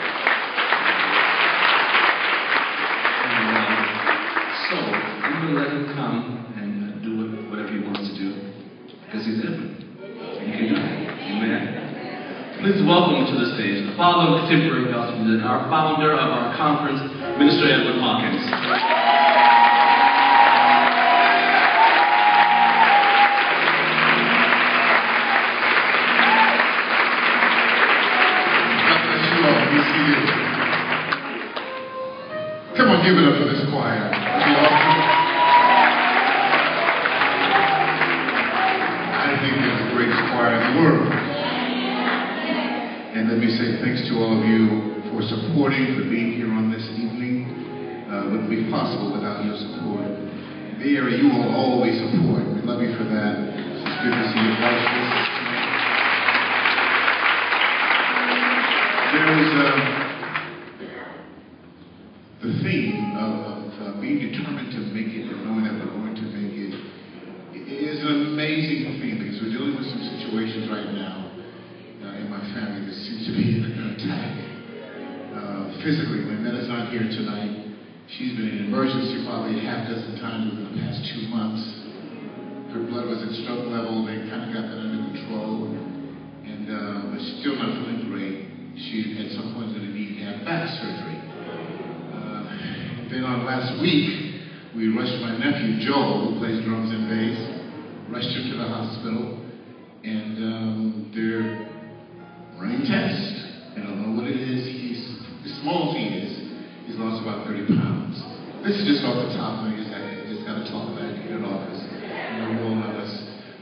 uh, so, I'm going to let him come and uh, do whatever he wants to do. Because he's Edwin. And he can do it. Amen. Please welcome to the stage the father of contemporary gospel music, our founder of our conference, Minister Edwin Hawkins. Come on, give it up for this choir. I think they're the greatest choir in the world. And let me say thanks to all of you for supporting, for being here on this evening. Uh, wouldn't be possible without your support. In the area, you will always support. We love you for that. It's good to see you guys. There is a the theme of, of uh, being determined to make it and knowing that we're going to make it, it is an amazing thing because we're dealing with some situations right now uh, in my family that seems to be an attack uh, physically. Manetta's not here tonight. She's been in emergency probably a half dozen times within the past two months. Her blood was at stroke level. They kind of got that under control, and uh, but she's still not feeling great. She at some point is going to need to have back surgery. Then on last week, we rushed my nephew, Joel, who plays drums and bass, rushed him to the hospital, and um, they're running tests. I don't know what it is. He's, as small as he is, he's lost about thirty pounds. This is just off the top, I just, I just got to talk about it in office. You know, you all know us.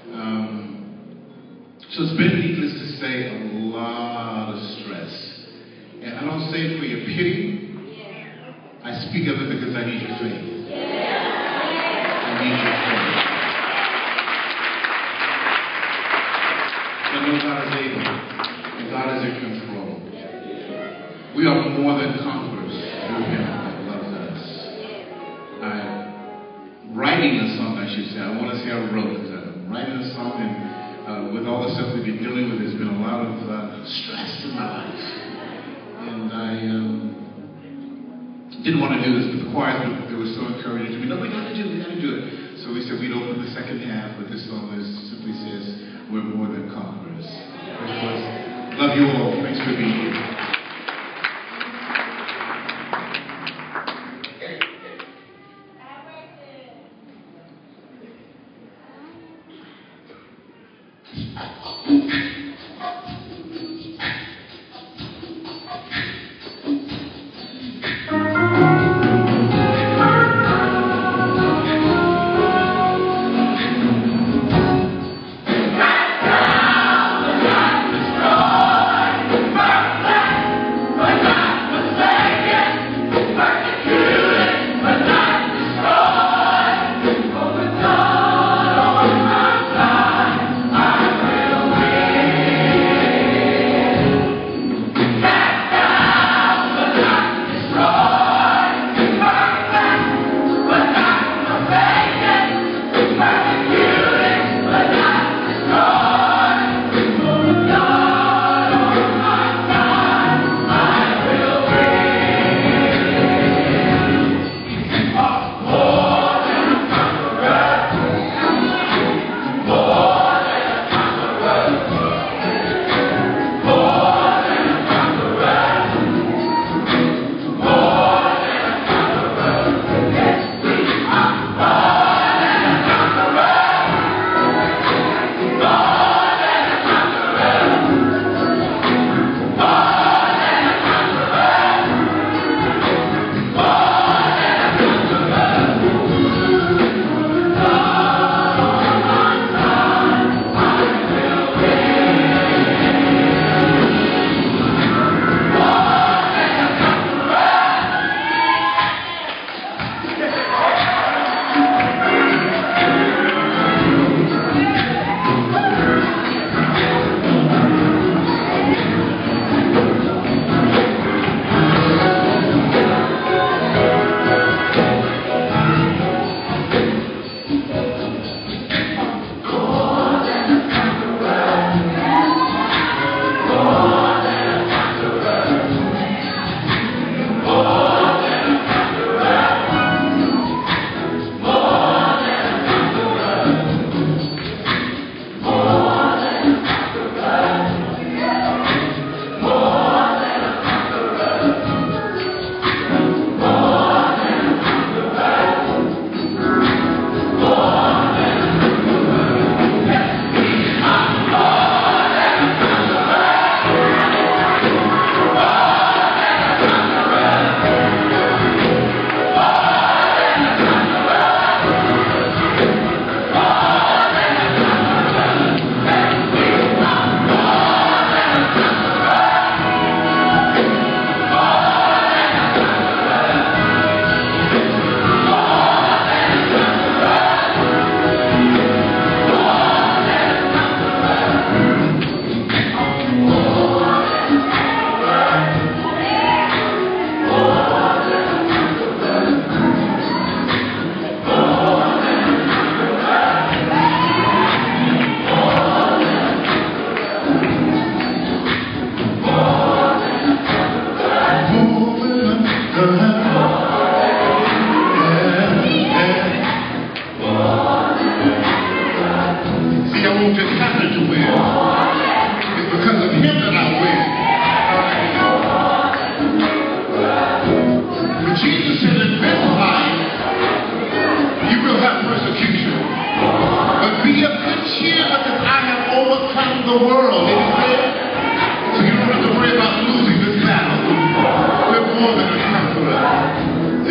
Um, so it's been, needless to say, a lot of stress. And I don't say it for your pity. I speak of it because I need your faith. I need your faith. But no, God is able. And God is in control. We are more than conquerors through Him that loves us. I'm writing a song, I should say. I want to say I wrote because I'm writing a song, and uh, with all the stuff we've been dealing with, there's been a lot of uh, stress in my life. And I... Um, Didn't want to do this, but the choir, they were so encouraging to me. No, we got to do it, we got to do it. So we said we'd open the second half, but this song is, simply says, we're more than conquerors. Love you all. Thanks for being here. Right now, the light is gone.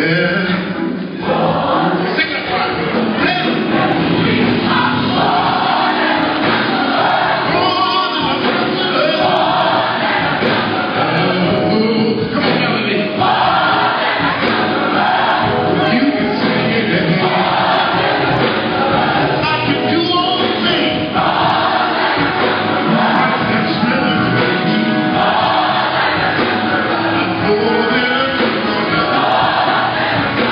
Oh,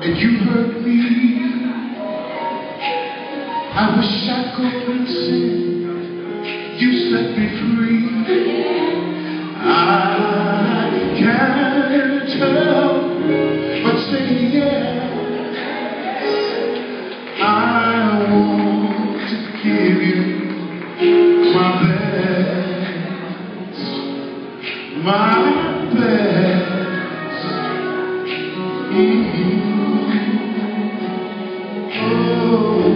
and you hurt me. I was shackled in sin, you set me free. I can't help but say yeah. I want to give you my best, my best. Mm-hmm. Oh.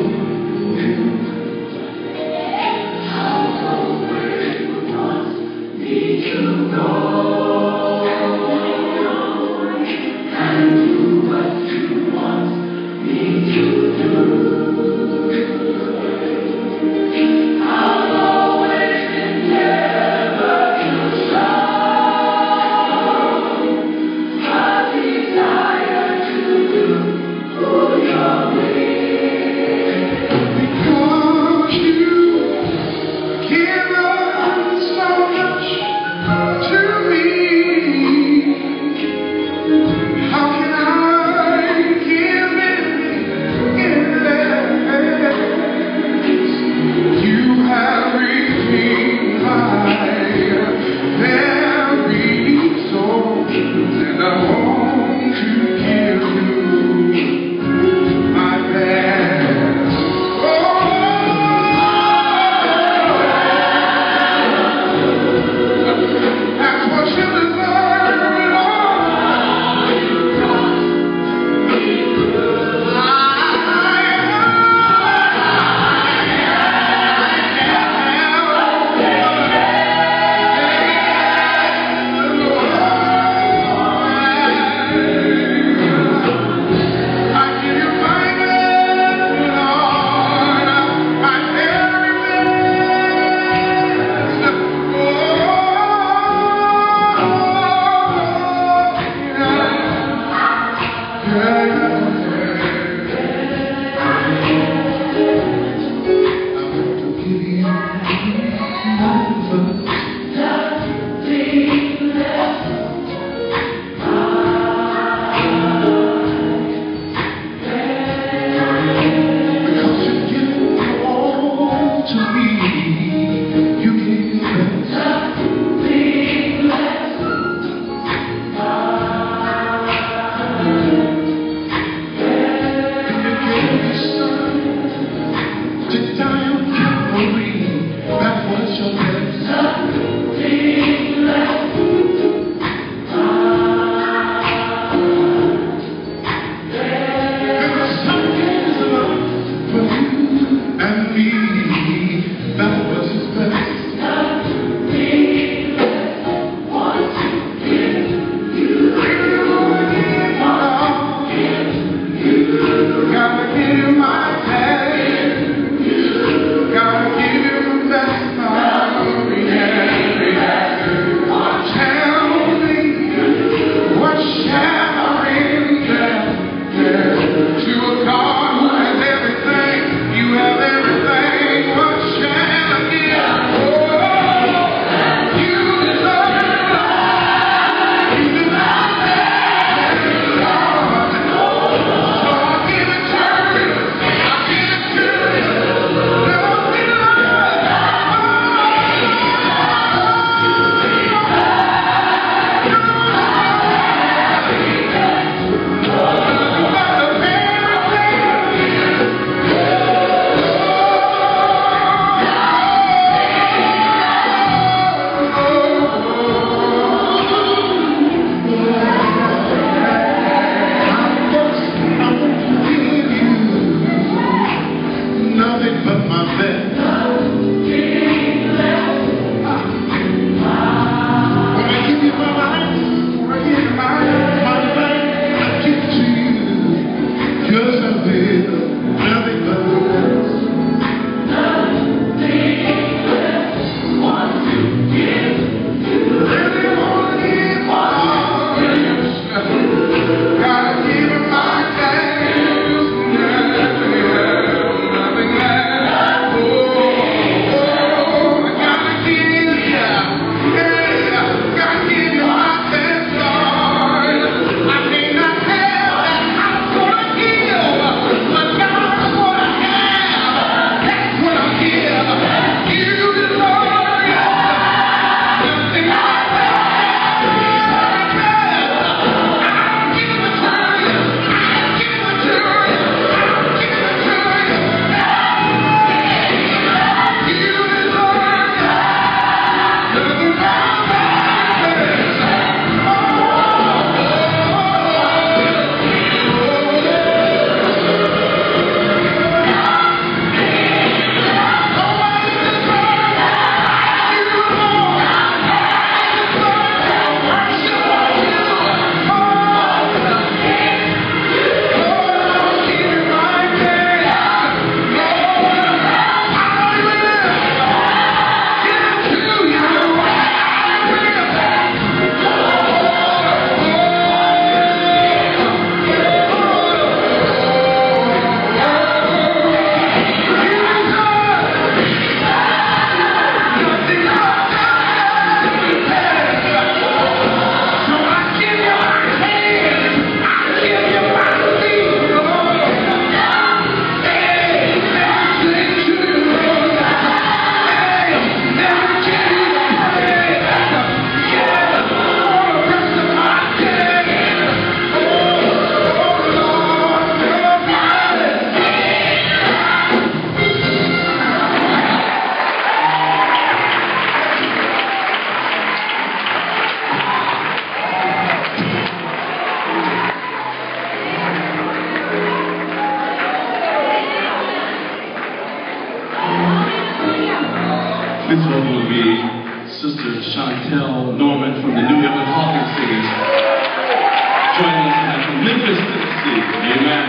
Memphis, Tennessee. Amen.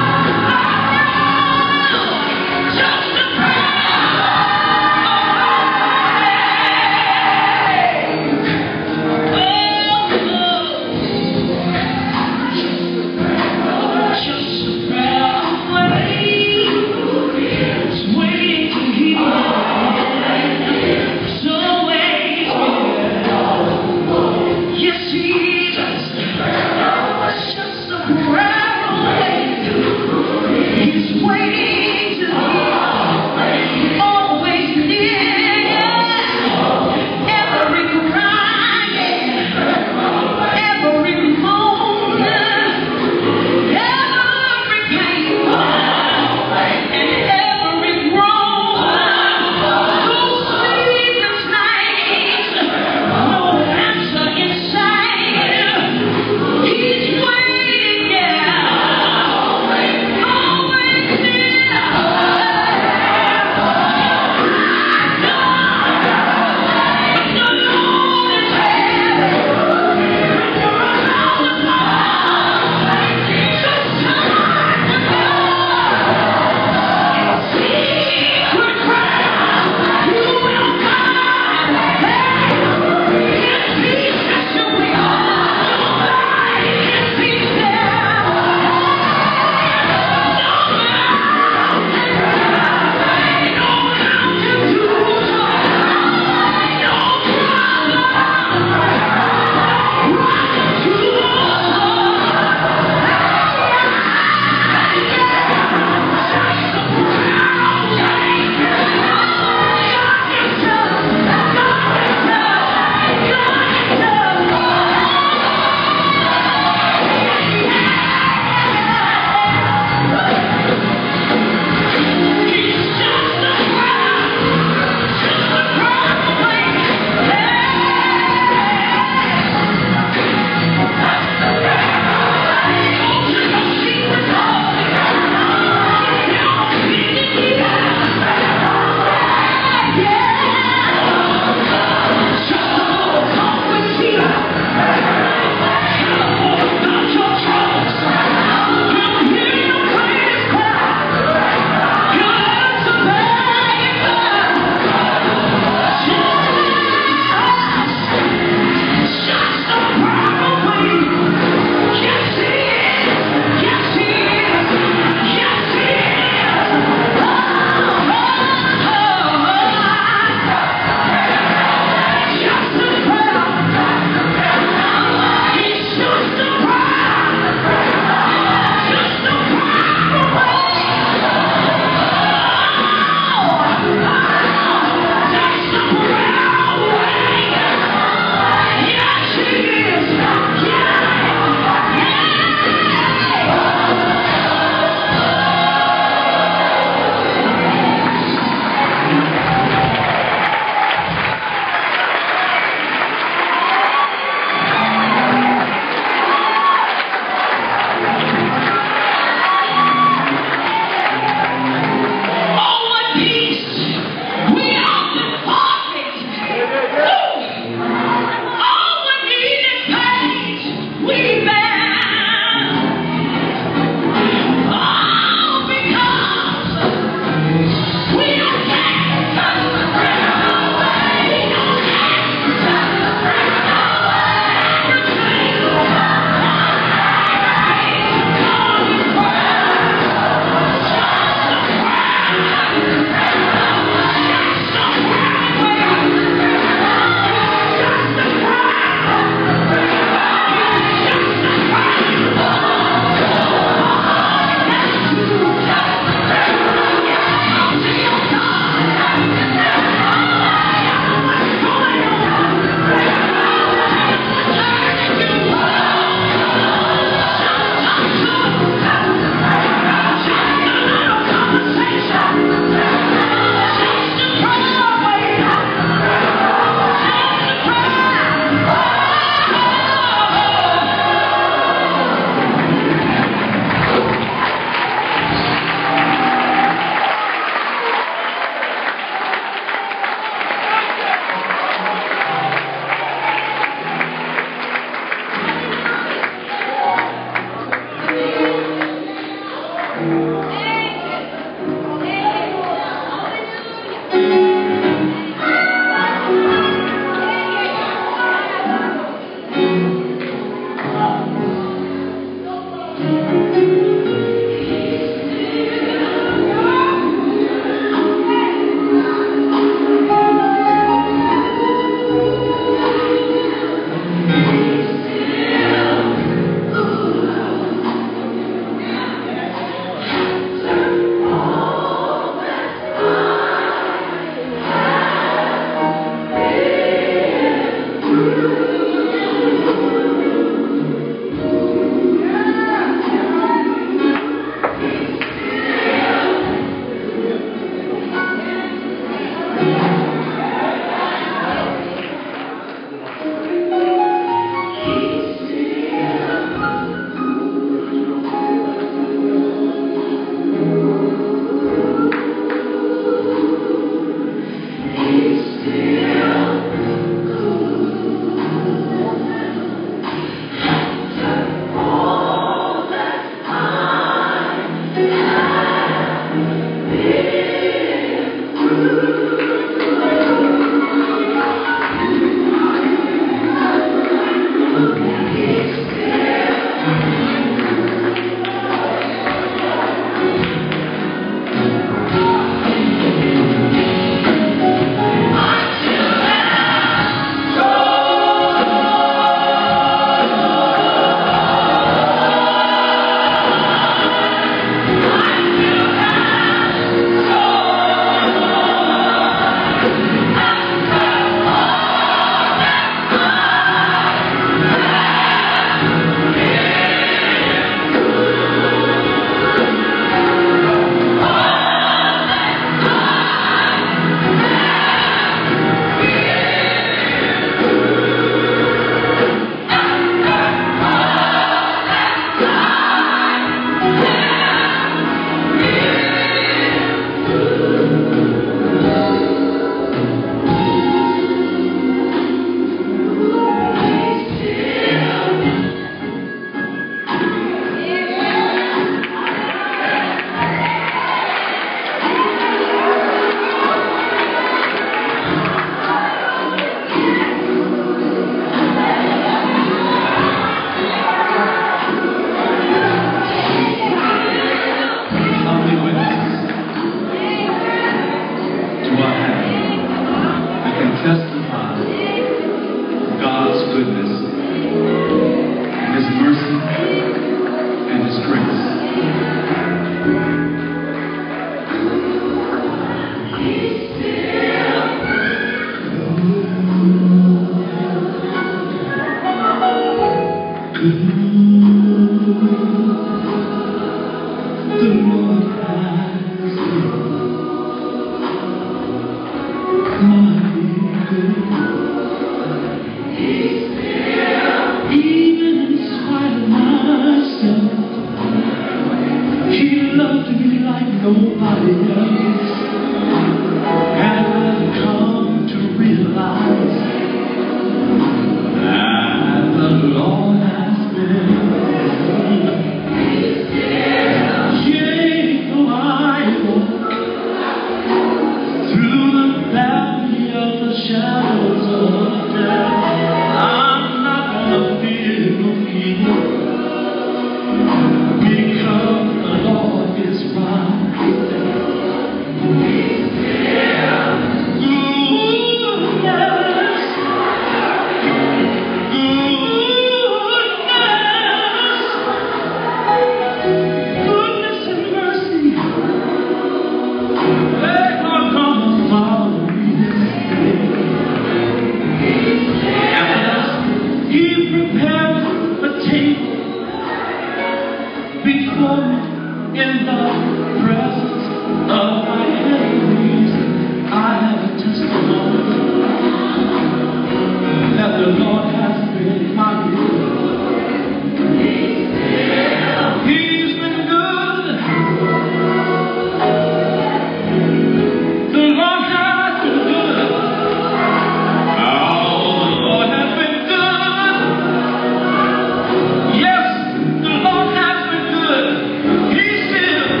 Yes, the Lord has been good. He still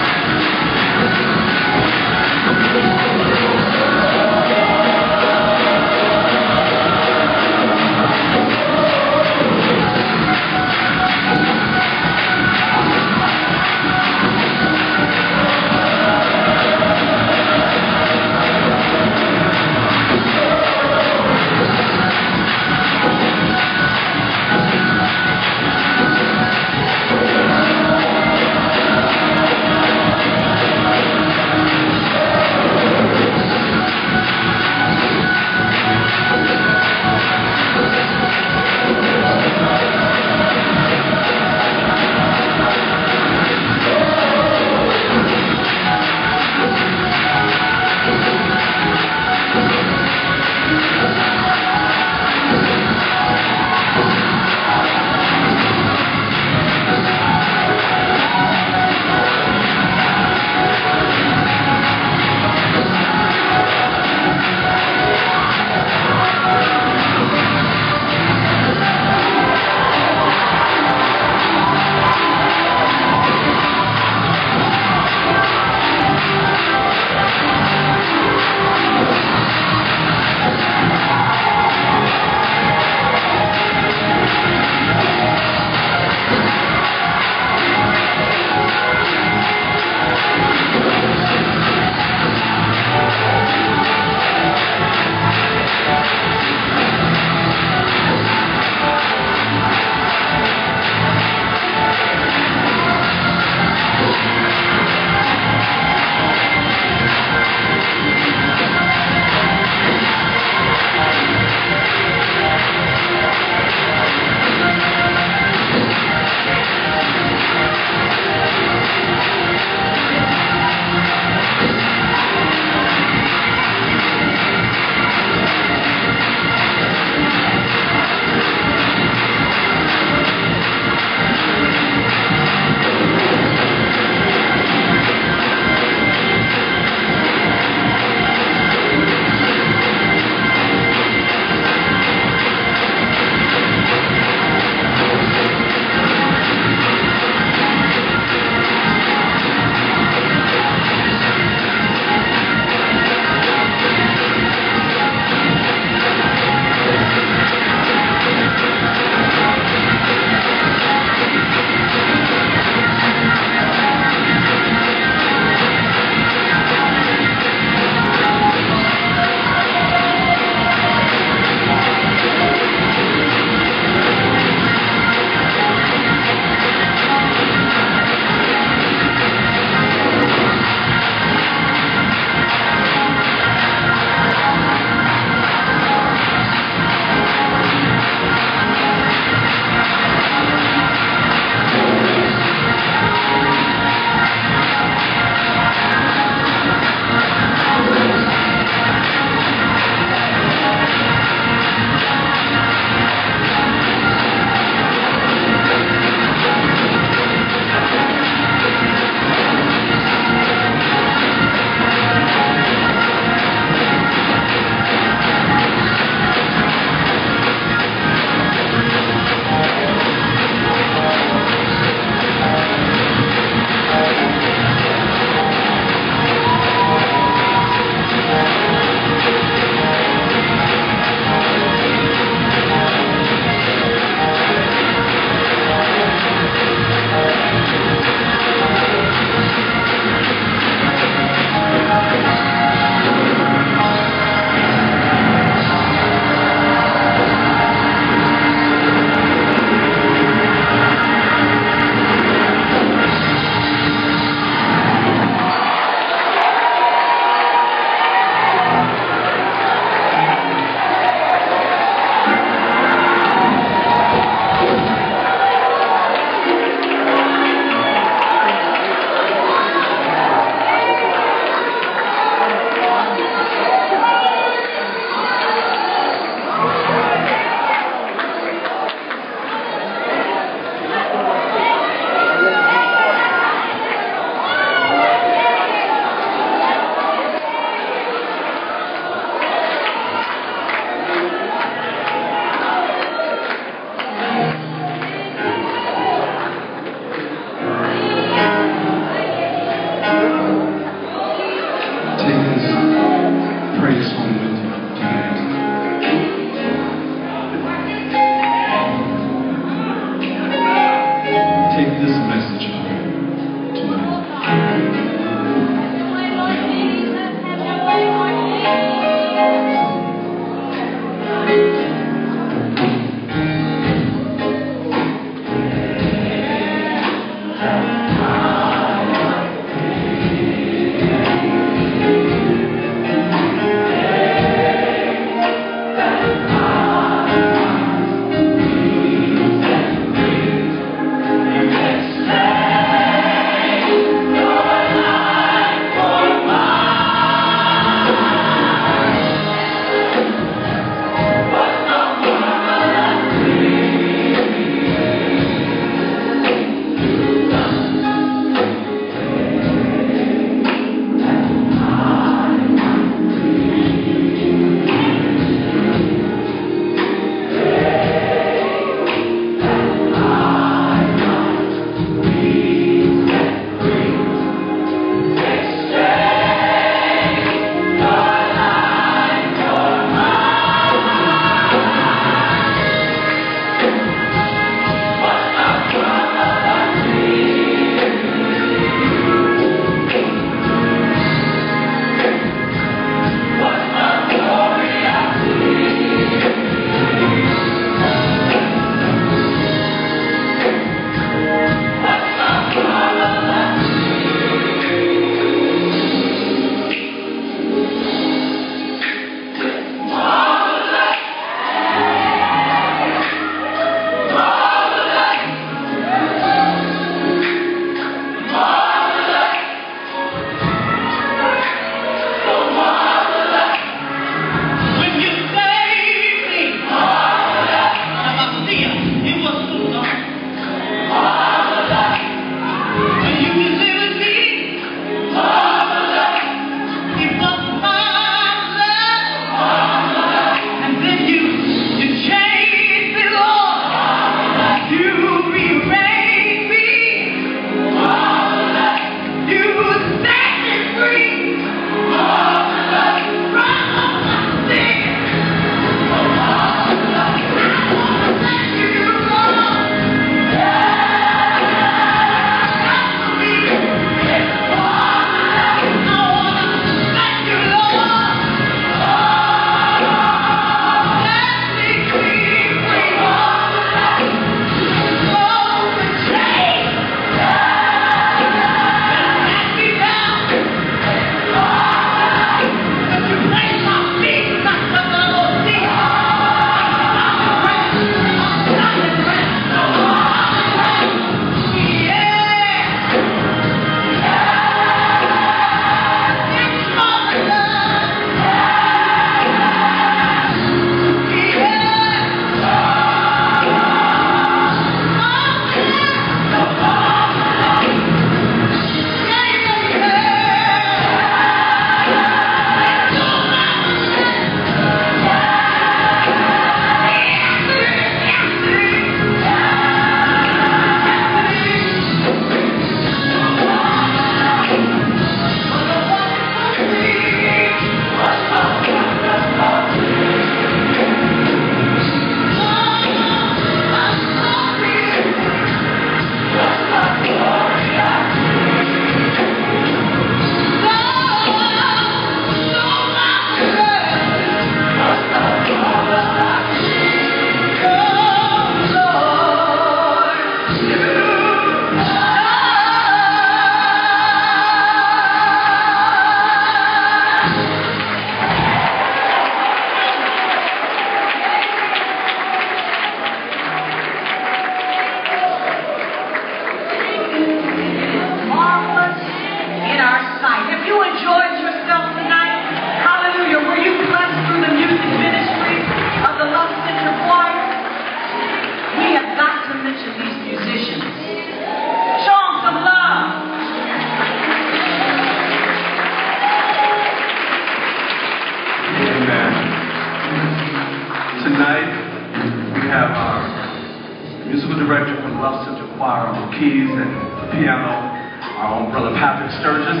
director from Love Center Choir on the keys and the piano, our own brother Patrick Sturgis.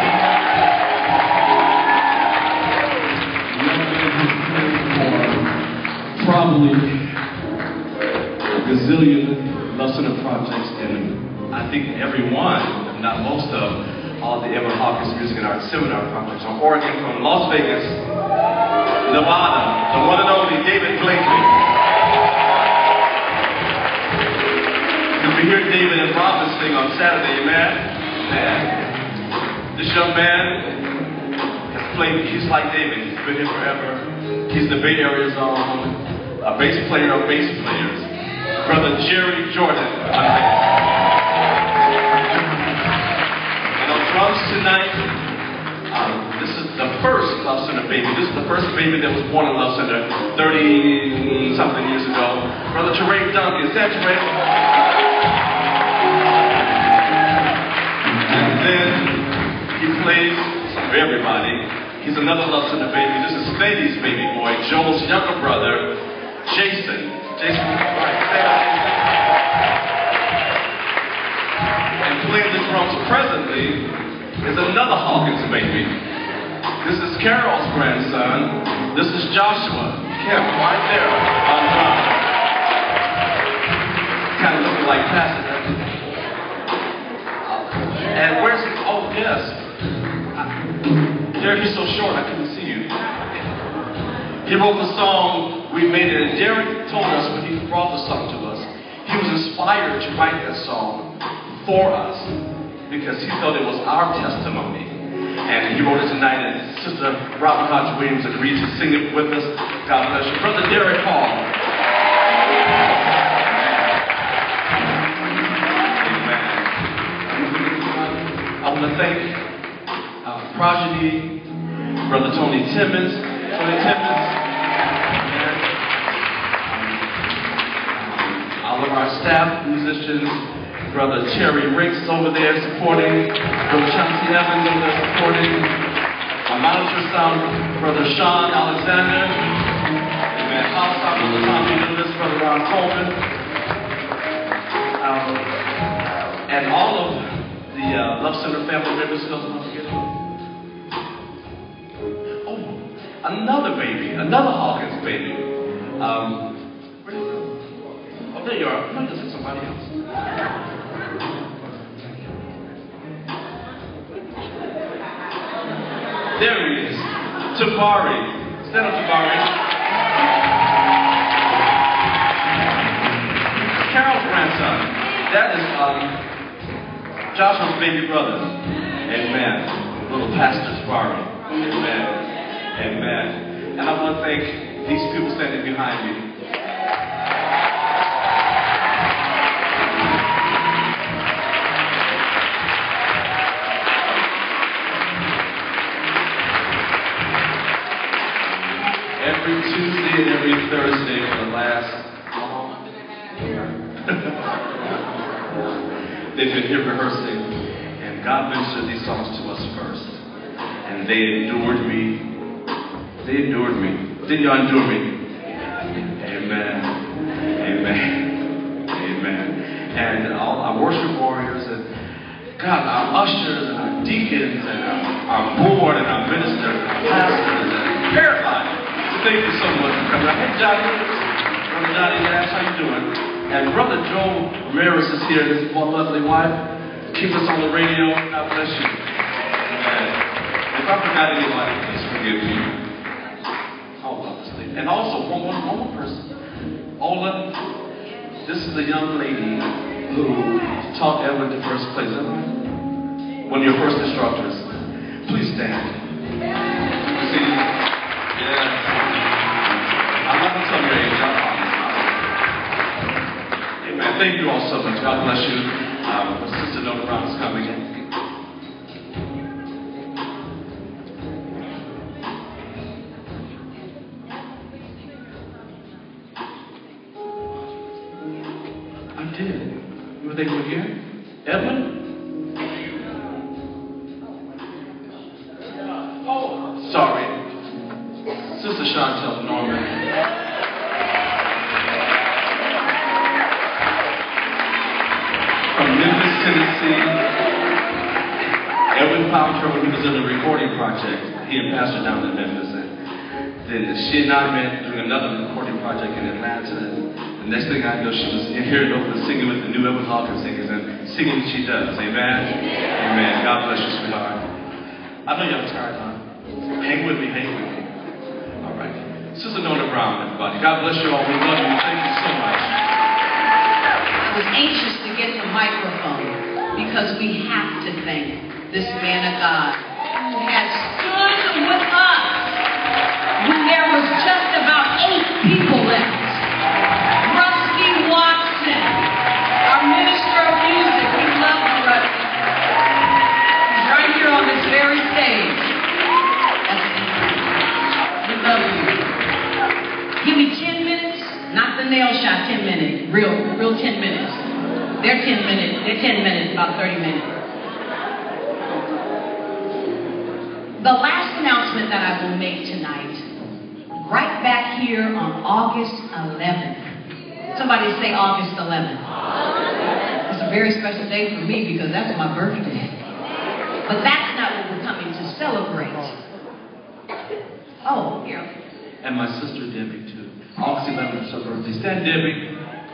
Probably a gazillion Love Center projects, and I think every one, if not most of, all the Edwin Hawkins Music and Art Seminar projects on Oregon, from Las Vegas, Nevada, the one and only David Blakely. You can hear David and Robin sing on Saturday, man. Man, this young man has played keys like David. He's been here forever. He's the Bay Area's own, a bass player of bass players, Brother Jerry Jordan on bass. And on drums tonight, um, this is the first Love Center baby. This is the first baby that was born in Love Center thirty something years ago. Brother Teray Duncan. Is that Teray? And then he plays some for everybody. He's another Love Center baby. This is Fady's baby boy, Joel's younger brother, Jason. Jason, right, and playing the drums presently is another Hawkins baby. This is Carol's grandson. This is Joshua. Kim, right there on drums. Kind of looking like Pastor. And where's he? Oh, yes. Derek, you're so short, I couldn't see you. He wrote the song, We Made It, and Derek told us when he brought the song to us, he was inspired to write that song for us because he felt it was our testimony. And he wrote it tonight, and Sister Robin Hodge Williams agreed to sing it with us. God bless you. Brother Derek Hall. Amen. I want to thank uh, Progeny, Brother Tony Timmons, Tony Timmons, and um, all of our staff musicians, Brother Terry Ricks over there supporting, Brother Chauncey Evans over there supporting, our monitor sound, Brother Sean Alexander, Amen. Household, Brother Tommy Lewis, Brother Ron Coleman, um, and all of the uh, Love Center family members. Who else am I forgetting? Oh, another baby, another Hawkins baby. Um, where did you go? Oh, there you are. No, this is somebody else. There he is. Tabari. Stand up, Tabari. Carol's grandson. That is um, Joshua's baby brother. Amen. Little Pastor Tabari. Amen. Amen. And I want to thank these people standing behind me. Every Tuesday and every Thursday for the last long year. They've been here rehearsing, and God ministered these songs to us first. And they endured me. They endured me. Didn't y'all endure me? Amen. Amen. Amen. And all our worship warriors, and God, our ushers, and our deacons, and our, our board, and our minister, pastors, and everybody. Thank you so much for coming out. Hey, Johnny. Brother Johnny Nash, how you doing? And Brother Joe Ramirez is here. This is my lovely wife. Keep us on the radio. God bless you. And if I forgot anybody, please forgive me. Oh, obviously. And also, one more, one more person. Ola, this is the young lady who taught Edwin to first place. Is that right? One of your first instructors. Please stand. See? Yeah. I'm not going to tell your age. Amen. Thank you all so much. God bless you. Um, Sister Nona Brown is coming in. I did. You think we're here? Edwin? Oh, sorry. Sister Chantel Norman. from Memphis, Tennessee. Edwin found her when he was in the recording project. He and Pastor down in Memphis. And then she and I met doing another recording project in Atlanta. And the next thing I know, she was in here in Oakland singing with the new Edwin Hawkins singers and singing what she does. Amen? Amen. God bless you, sweetheart. I know you're tired, huh? Hang with me, hang with me. All right. Sister Nona Brown, everybody. God bless you all. We love you. Thank you so much. I was anxious to get the microphone because we have to thank this man of God who has stood with us when there was just about eight people left. Rusty Watson, our minister of music. We love you, Rusty. He's right here on this very stage. We love you. Give me ten minutes, not the nail shot ten minutes, real, real ten minutes. They're ten minutes, they're ten minutes, about thirty minutes. The last announcement that I will make tonight, right back here on August eleventh. Somebody say August eleventh. It's a very special day for me because that's my birthday. But that's not what we're coming to celebrate. Oh, here. And my sister Debbie too. August eleventh is her birthday. Stand, Debbie.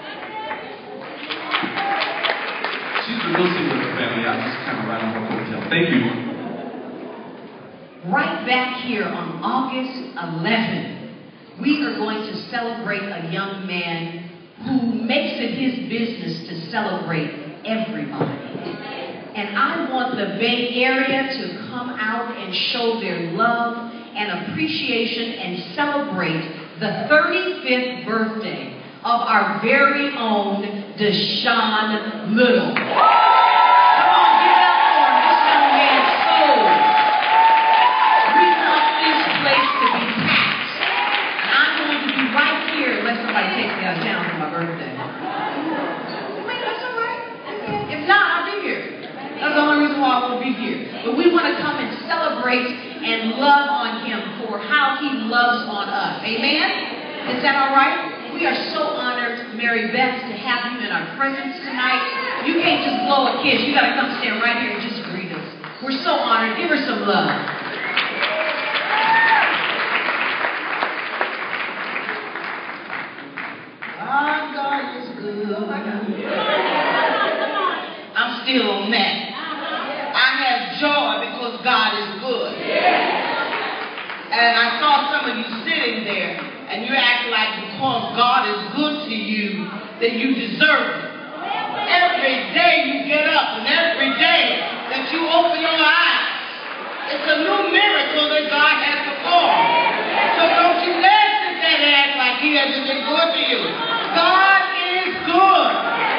She's the real singer of the family. I just kind of ride on her hotel. Thank you. Right back here on August eleventh, we are going to celebrate a young man who makes it his business to celebrate everybody. And I want the Bay Area to come out and show their love and appreciation and celebrate the thirty-fifth birthday of our very own Deshaun Little. But we want to come and celebrate and love on him for how he loves on us. Amen? Is that all right? We are so honored, Mary Beth, to have you in our presence tonight. You can't just blow a kiss. You got to come stand right here and just greet us. We're so honored. Give her some love. Our God is good. Oh my God. I'm still on that. I have joy because God is good. And I saw some of you sitting there and you act like because God is good to you that you deserve it. Every day you get up and every day that you open your eyes, it's a new miracle that God has performed. So don't you dare sit there and act like he hasn't been good to you. God is good.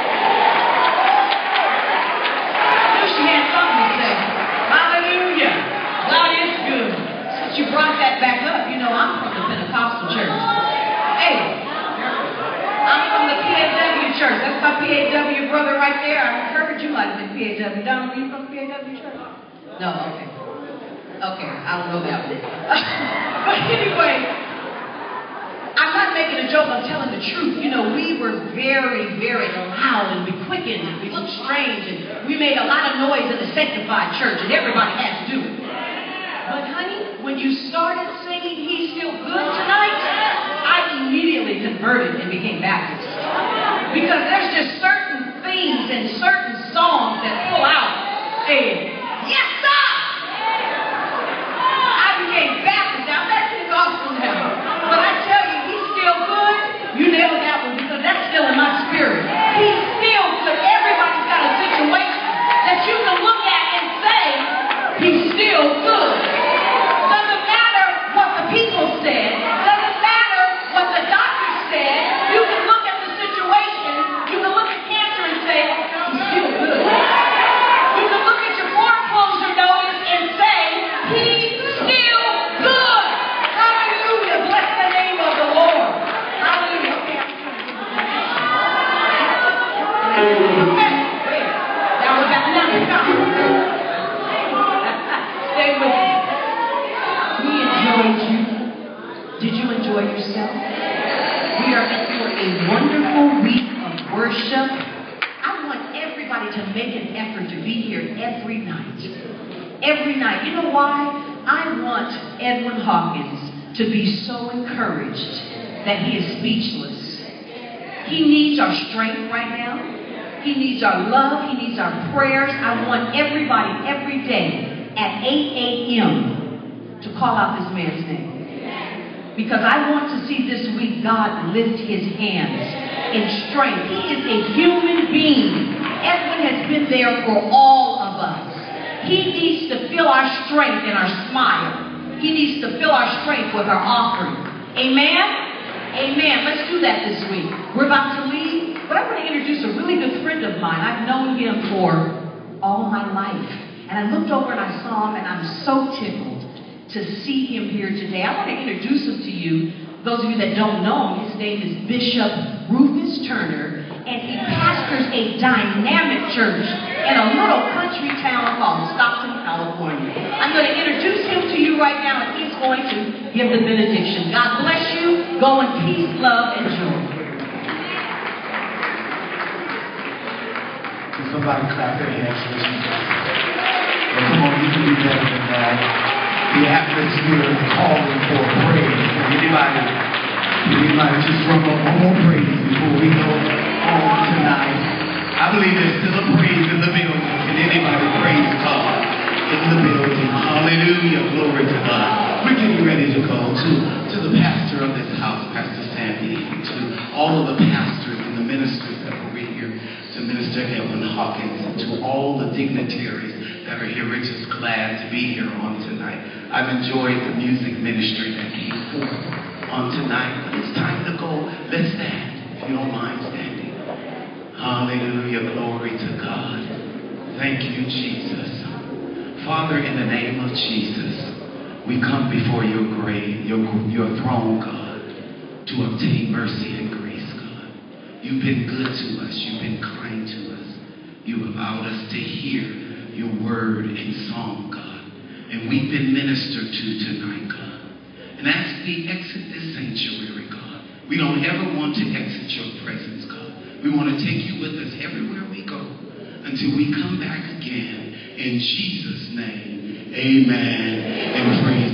She had something to say. Hallelujah. God is good. Since you brought that back up, you know I'm from the Pentecostal church. Hey, I'm from the P A W church. That's my P A W brother right there. I heard you might have been P A W. Don, are you from P A W church? No, okay. Okay, I don't know that one. But anyway, I'm not making a joke, I'm telling the truth. You know, we were very, very loud and we quickened and we looked strange and we made a lot of noise in the sanctified church and everybody had to do it. But honey, when you started singing He's Still Good tonight, I immediately converted and became Baptist. Because there's just certain things and certain songs that pull out a yes sir! I became Baptist. Now that's Pentecostal now. But I tell you, He's still good. You nailed that one because that's still in my spirit. He's still good. Everybody's got a situation that you can look at and say, He's still good. Doesn't matter what the people said. Doesn't matter what the doctor said. You can look at the situation. You can look at cancer and say, He's still good. You can look at your foreclosure notice and say, He's still good. Hallelujah. Bless the name of the Lord. Hallelujah. Okay. Now we're back. Now we're back. Stay with me. We enjoyed you. Did you enjoy yourself? We are in for a wonderful week of worship. I want every everybody to make an effort to be here every night. Every night. You know why? I want Edwin Hawkins to be so encouraged that he is speechless. He needs our strength right now. He needs our love. He needs our prayers. I want everybody every day at eight A M to call out this man's name. Because I want to see this week God lift his hands in strength. He is a human being. Edwin has been there for all of us. He needs to feel our strength and our smile. He needs to feel our strength with our offering. Amen? Amen. Let's do that this week. We're about to leave, but I want to introduce a really good friend of mine. I've known him for all my life. And I looked over and I saw him, and I'm so tickled to see him here today. I want to introduce him to you. Those of you that don't know him, his name is Bishop Rufus Turner, and he pastors a dynamic church in a little country town called Stockton, California. I'm going to introduce him to you right now, and he's going to give the benediction. God bless you. Go in peace, love, and joy. Can somebody clap their hands for Jesus? Oh, come on, you can do better than that. The atmosphere is calling for praise. Can anybody, can anybody just drum up one more praise before we go on tonight? I believe there's still a praise in the building. Can anybody praise God in the building? Hallelujah. Glory to God. We're getting ready to go to, to the pastor of this house, Pastor Sandy, to all of the pastors and the ministers that were here, to Minister Edwin Hawkins, and to all the dignitaries that are here. We're just glad to be here on tonight. I've enjoyed the music ministry that came forth on tonight, but it's time to go. Let's stand, if you don't mind standing. Hallelujah, glory to God. Thank you, Jesus. Father, in the name of Jesus, we come before your grave, your, your throne, God, to obtain mercy and grace, God. You've been good to us. You've been kind to us. You allowed us to hear your word in song, God. And we've been ministered to tonight, God. And as we exit this sanctuary, God, we don't ever want to exit your presence, God. We want to take you with us everywhere we go until we come back again. In Jesus' name, amen and praise